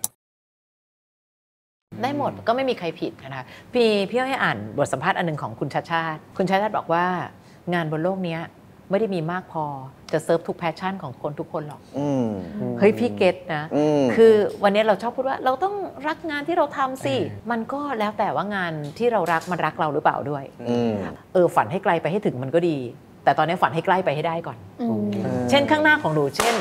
ได้หมดก็ไม่มีใครผิดนะคะพี่ให้อ่านบทสัมภาษณ์อันนึงของคุณชาชาติคุณชาชาติบอกว่างานบนโลกนี้ไม่ได้มีมากพอจะเซิร์ฟทุกแพชชั่นของคนทุกคนหรอกเฮ้ยพี่เก็ตนะคือวันนี้เราชอบพูดว่าเราต้องรักงานที่เราทำสิมันก็แล้วแต่ว่างานที่เรารักมันรักเราหรือเปล่าด้วยฝันให้ไกลไปให้ถึงมันก็ดีแต่ตอนนี้ฝันให้ใกล้ไปให้ได้ก่อนเช่นข้างหน้าของหนูเช่น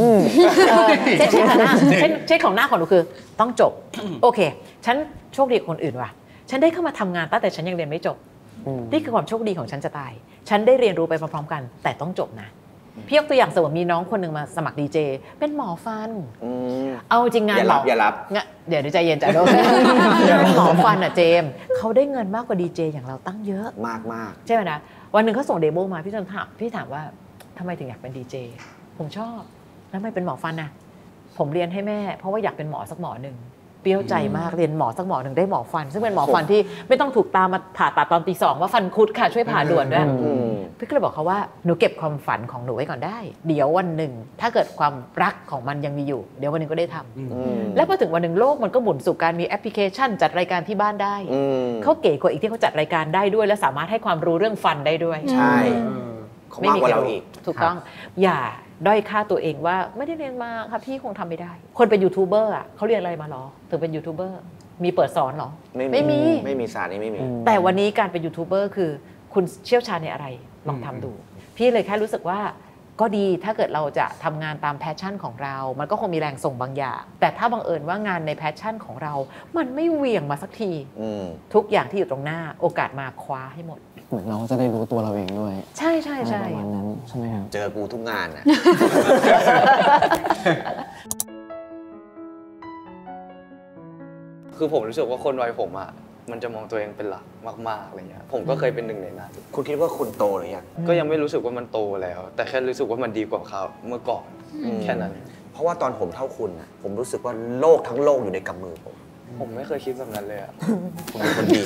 ของหน้าของหนูคือต้องจบโอเคฉันโชคดีกว่าคนอื่นว่ะฉันได้เข้ามาทำงานตั้งแต่ฉันยังเรียนไม่จบนี่คือความโชคดีของฉันจะตายฉันได้เรียนรู้ไปพร้อมๆกันแต่ต้องจบนะพี่ยกตัวอย่างสมมติมีน้องคนหนึ่งมาสมัครดีเจเป็นหมอฟันเอาจริงงาน
อย่ารับ
เดี๋ยวใจเย็นจ้ะโดนหมอฟันอ่ะเจมเขาได้เงินมากกว่าดีเจอย่างเราตั้งเยอะ
มาก
ใช่ไหมนะวันหนึ่งเขาส่งเดโมมาพี่ถามว่าทำไมถึงอยากเป็นดีเจผมชอบแล้วไม่เป็นหมอฟันน่ะผมเรียนให้แม่เพราะว่าอยากเป็นหมอสักหมอหนึ่งเปรี้ยวใจมากเรียนหมอสักหมอหนึ่งได้หมอฟันซึ่งเป็นหมอฟันที่ไม่ต้องถูกตามมาผ่าตัดตอนตี 2ว่าฟันคุดค่ะช่วยผ่าด่วนด้วยพี่ก็เลยบอกเขาว่าหนูเก็บความฝันของหนูไว้ก่อนได้เดี๋ยววันหนึ่งถ้าเกิดความรักของมันยังมีอยู่เดี๋ยววันหนึ่งก็ได้ทำแล้วพอถึงวันหนึ่งโลกมันก็หมุนสู่การมีแอปพลิเคชันจัดรายการที่บ้านได้เขาเก๋กว่าอีกที่เขาจัดรายการได้ด้วยและสามารถให้ความรู้เรื่องฟันได้ด้วย
ใช่ไม่มีใครรู้อีก
ถูกต้องอย่าด้อยค่าตัวเองว่าไม่ได้เรียนมาค่ะพี่คงทำไม่ได้คนเป็นยูทูบเบอร์อ่ะเขาเรียนอะไรมาหรอถึงเป็นยูทูบเบอร์มีเปิดสอนหรอไม่
มีศาสตร์นี้ไม่มี
แต่วันนี้การเป็นยูทูบเบอร์คือคุณเชี่ยวชาญในอะไรลองทำดูพี่เลยแค่รู้สึกว่าก็ดีถ้าเกิดเราจะทำงานตามแพชชั่นของเรามันก็คงมีแรงส่งบางอย่างแต่ถ้าบังเอิญว่างานในแพชชั่นของเรามันไม่เหวี่ยงมาสักทีทุกอย่างที่อยู่ตรงหน้าโอกาสมาคว้าให้หมด
เหมือนเราจะได้รู้ตัวเราเองด้วย
ใช่ใช่ใช่
ประมาณนั้นใช่ไหมครับ
เจอกูทุกงานนะ
คือผมรู้สึกว่าคนวัยผมอ่ะมันจะมองตัวเองเป็นหลักมากๆอะไรเงี้ยผมก็เคยเป็นหนึ่งในนั้น
คุณคิดว่าคุณโตหรือยัง
ก็ยังไม่รู้สึกว่ามันโตแล้วแต่แค่รู้สึกว่ามันดีกว่าเขาเมื่อก่อนแค่นั้น
เพราะว่าตอนผมเท่าคุณนะผมรู้สึกว่าโลกทั้งโลกอยู่ในกำมือ
ผมไม่เคยคิดแบบนั้นเลยอ่ะ
ผมเป็นคนดี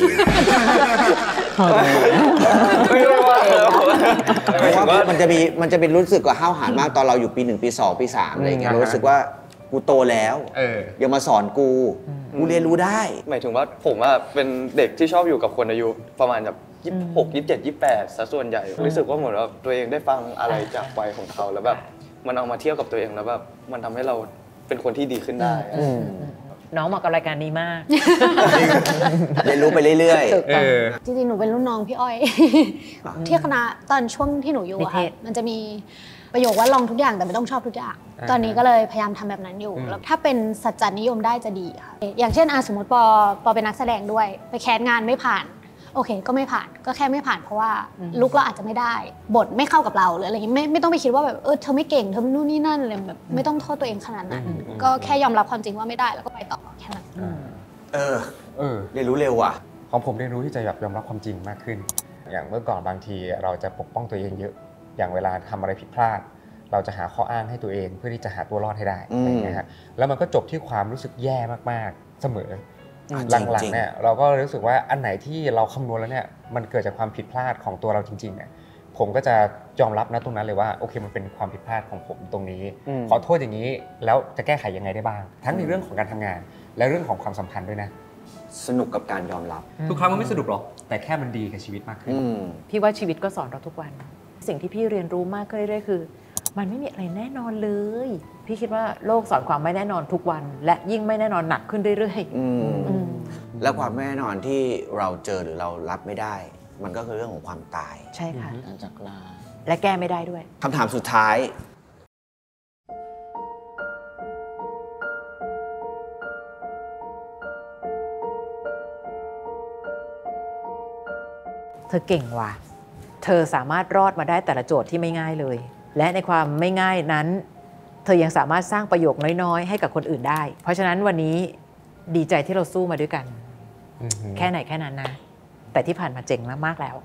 ไม่รู้ว่า
มันจะเป็นรู้สึกว่าห้าวหาญมากตอนเราอยู่ปี 1 ปี 2 ปี 3อะไรเงี้ยรู้สึกว่ากูโตแล้วอย่ามาสอนกูเรียนรู้ได้
หมายถึงว่าผมว่าเป็นเด็กที่ชอบอยู่กับคนอายุประมาณแบบ26 27 28ซะส่วนใหญ่รู้สึกว่าเหมือนว่าตัวเองได้ฟังอะไรจากวัยของเขาแล้วแบบมันเอามาเทียบกับตัวเองแล้วแบบมันทำให้เราเป็นคนที่ดีขึ้นได้
น้องเหมาะกับรายการนี้มาก
เรียนรู้ไปเรื่อย
ๆจริงๆหนูเป็นรุ่นน้องพี่อ้อยที่คณะตอนช่วงที่หนูอยู่ค่ะมันจะมีประโยคว่าลองทุกอย่างแต่ไม่ต้องชอบทุกอย่างตอนนี้ก็เลยพยายามทำแบบนั้นอยู่แล้วถ้าเป็นสัจจนิยมได้จะดีค่ะอย่างเช่นสมมติปอเป็นนักแสดงด้วยไปแคสงานไม่ผ่านโอเคก็ไม่ผ่านก็แค่ไม่ผ่านเพราะว่าลุกเราอาจจะไม่ได้บทไม่เข้ากับเราหรืออะไรอย่างงี้ไม่ต้องไปคิดว่าแบบเธอไม่เก่งเธอนู่นนี่นั่นอะไรแบบไม่ต้องโทษตัวเองขนาดนั้นก็แค่ยอมรับความจริงว่าไม่ได้แล้วก็ไปต่อแค่นั้น
เรียนรู้เร็วว่ะ
ของผมเรียนรู้ที่จะยอมรับความจริงมากขึ้นอย่างเมื่อก่อนบางทีเราจะปกป้องตัวเองเยอะอย่างเวลาทำอะไรผิดพลาดเราจะหาข้ออ้างให้ตัวเองเพื่อที่จะหาตัวรอดให้ได้อะไรอย่างเงี้ยฮะแล้วมันก็จบที่ความรู้สึกแย่มากๆเสมอหลังๆเนี่ยเราก็รู้สึกว่าอันไหนที่เราคำนวณแล้วเนี่ยมันเกิดจากความผิดพลาดของตัวเราจริงๆเนี่ยผมก็จะยอมรับนะตรงนั้นเลยว่าโอเคมันเป็นความผิดพลาดของผมตรงนี้ขอโทษอย่างนี้แล้วจะแก้ไขยังไงได้บ้างทั้งในเรื่องของการทำงานและเรื่องของความสัมพันธ์ด้วยนะ
สนุกกับการยอมรับ
ทุกครั้งมันไม่สนุกหรอกแต่แค่มันดีกับชีวิตมากขึ้น
พี่ว่าชีวิตก็สอนเราทุกวันสิ่งที่พี่เรียนรู้มากขึ้นเรื่อยๆคือมันไม่มีอะไรแน่นอนเลยพี่คิดว่าโลกสอนความไม่แน่นอนทุกวันและยิ่งไม่แน่นอนหนักขึ้นเรื่อย
ๆและความไม่แน่นอนที่เราเจอหรือเรารับไม่ได้มันก็คือเรื่องของความตาย
ใช่ค่ะ
การจากลา
และแก้ไม่ได้ด้วย
คำถามสุดท้าย
เธอเก่งว่ะเธอสามารถรอดมาได้แต่ละโจทย์ที่ไม่ง่ายเลยและในความไม่ง่ายนั้นเธอยังสามารถสร้างประโยชน์น้อยๆให้กับคนอื่นได้เพราะฉะนั้นวันนี้ดีใจที่เราสู้มาด้วยกันแค่ไหนแค่นั้นนะแต่ที่ผ่านมาเจ๋งมากๆแล้ว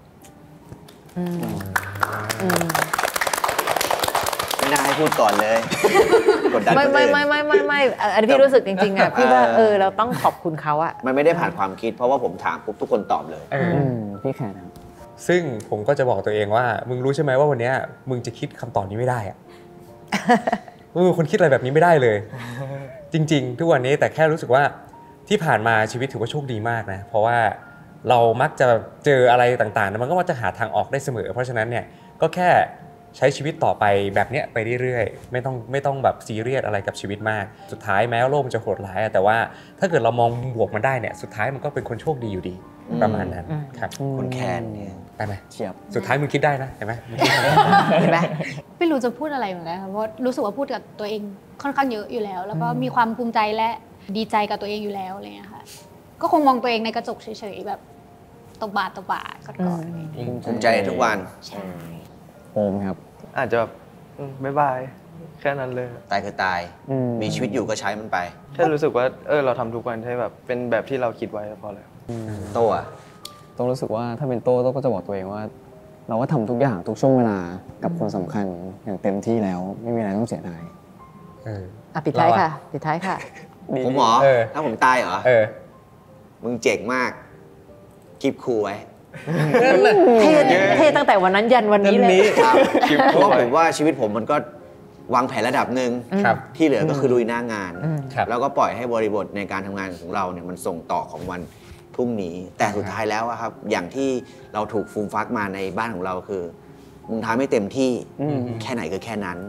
ไม่น่าให้พูดก่อนเลยกดดัน
ไม่อันนี้พี่รู้สึกจริงๆอ่ะพี่ว่าเราต้องขอบคุณเขาอ่ะ
มันไม่ได้ผ่านความคิดเพราะว่าผมถามปุ๊บทุกคนตอบเลย
พี่แขกครับ
ซึ่งผมก็จะบอกตัวเองว่ามึงรู้ใช่ไหมว่าวันนี้มึงจะคิดคำตอบนี้ไม่ได้อะมึงเป็นคนคิดอะไรแบบนี้ไม่ได้เลยจริงๆทุกวันนี้แต่แค่รู้สึกว่าที่ผ่านมาชีวิตถือว่าโชคดีมากนะเพราะว่าเรามักจะเจออะไรต่างๆมันก็มักจะหาทางออกได้เสมอเพราะฉะนั้นเนี่ยก็แค่ใช้ชีวิตต่อไปแบบเนี้ยไปเรื่อยๆไม่ต้องแบบซีเรียสอะไรกับชีวิตมากสุดท้ายแม้ว่าโลกมันจะโหดร้ายแต่ว่าถ้าเกิดเรามองบวกมันได้เนี่ยสุดท้ายมันก็เป็นคนโชคดีอยู่ดีประมาณนั้นครับ
คนแคนเนี่ย
ได้ไหม
เฉียบ
สุดท้ายมึงคิดได้นะเห็นไหม
ไม่รู้จะพูดอะไรเหมือนกันเพราะรู้สึกว่าพูดกับตัวเองค่อนข้างเยอะอยู่แล้วแล้วก็มีความภูมิใจและดีใจกับตัวเองอยู่แล้วอะไรเงี้ยค่ะก็คงมองตัวเองในกระจกเฉยๆแบบตบบาดกอด
ภูมิใจทุกวัน
โอมครับ
อาจจะบ๊ายบายแค่นั้นเลย
ตายคือตายมีชีวิตอยู่ก็ใช้มันไป
แค่รู้สึกว่าเราทำทุกวันให้แบบเป็นแบบที่เราคิดไว้ก็พอแล้ว
โตอ่ะ
ต้องรู้สึกว่าถ้าเป็นโต้ก็จะบอกตัวเองว่า เราก็ทำทุกอย่างทุกช่วงเวลากับคนสำคัญอย่างเต็มที่แล้วไม่มีอะไรต้องเสียดาย
ปิดท้ายค่ะปิดท้ายค่ะ
ผมหมอถ้าผมตายเหรอมึงเจ๋งมากคีบคูไว้
เท่ตั้งแต่วันนั้นยันวันนี้เลย
เพราะว่าผมว่าชีวิตผมมันก็วางแผนระดับหนึ่งที่เหลือก็คือลุยหน้างานแล้วก็ปล่อยให้บริบทในการทำงานของเราเนี่ยมันส่งต่อของวันพรุ่งนี้แต่สุดท้ายแล้วครับอย่างที่เราถูกฟูมฟักมาในบ้านของเราคือมึงทำให้เต็มที่แค่ไหนก็แค่นั้น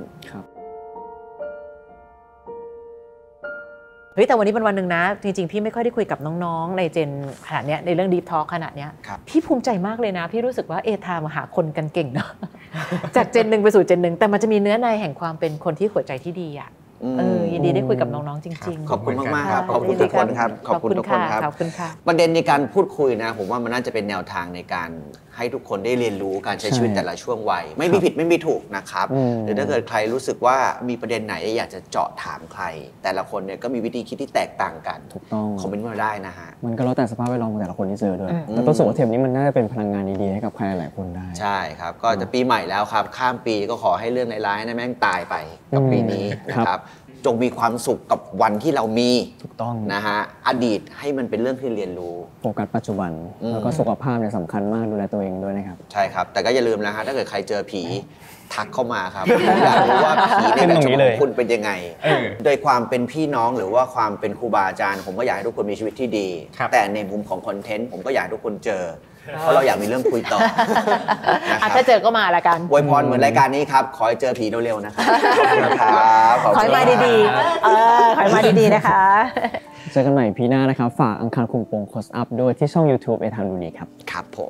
เฮ้ยแต่วันนี้เป็นวันหนึ่งนะจริงๆพี่ไม่ค่อยได้คุยกับน้องๆในเจนขนาดนี้ในเรื่อง Deep Talk ขนาดนี้พี่ภูมิใจมากเลยนะพี่รู้สึกว่าทามาหาคนกันเก่งเนาะจากเจนหนึ่งไปสู่เจนหนึ่งแต่มันจะมีเนื้อในแห่งความเป็นคนที่หัวใจที่ดีอ่ะยินดีได้คุยกับน้องๆจริง
ๆขอบคุณมากๆครับขอบคุณทุกคนครับขอบคุณทุกคนครับ
ขอบคุณค่ะ
ประเด็นในการพูดคุยนะผมว่ามันน่าจะเป็นแนวทางในการให้ทุกคนได้เรียนรู้การใช้ชีวิตแต่ละช่วงวัยไม่มีผิดไม่มีถูกนะครับหรือถ้าเกิดใครรู้สึกว่ามีประเด็นไหนอยากจะเจาะถามใครแต่ละคนเนี่ยก็มีวิธีคิดที่แตกต่างกัน
ถูกต้อง
คอมเมนต์มาได้นะฮะ
มันก็แล้วแต่สภาพแวดล้อมของแต่ละคนที่เจอด้วยแต่ต้นสูงเทปนี้มันน่าจะเป็นพลังงานดีๆให้กับใครหลายคนได้
ใช่ครับก็จะปีใหม่แล้วครับข้ามปีก็ขอให้เรื่องร้ายๆนะแม่งตายไปกับปีนี้นะครับจงมีความสุขกับวันที่เรามี
ถูกต้อง
นะฮะอดีตให้มันเป็นเรื่องที่เรียนรู้
โฟกัสปัจจุบันแล้วก็สุขภาพเนี่ยสำคัญมากดูแลตัวเองด้วยนะครับ
ใช่ครับแต่ก็อย่าลืมนะฮะถ้าเกิดใครเจอผีทักเข้ามาครับอยากรู้ว่าผีในแบบของคุณเป็นยังไงโดยความเป็นพี่น้องหรือว่าความเป็นครูบาอาจารย์ผมก็อยากให้ทุกคนมีชีวิตที่ดีแต่ในมุมของคอนเทนต์ผมก็อยากให้ทุกคนเจอเพราะเราอยากมีเรื่องคุยต่อ
ถ้าเจอก็มาละกัน
อวยพรเหมือนรายการนี้ครับขอให้เจอผีเร็วๆนะครับขอบคุณครับ
ขอให้มาดีๆขอให้มาดีๆนะคะ
เจอกันใหม่พีหน้านะครับฝากอังคารคุมโปงโคสอัพด้วยที่ช่อง YouTube ทางดูดีครับ
ครับผม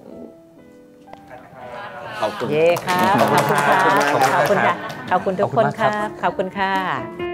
ขอบคุณ
เย้ครับขอบคุณค่ะขอบคุณค่ะขอบคุณทุกคนครับขอบคุณค่ะ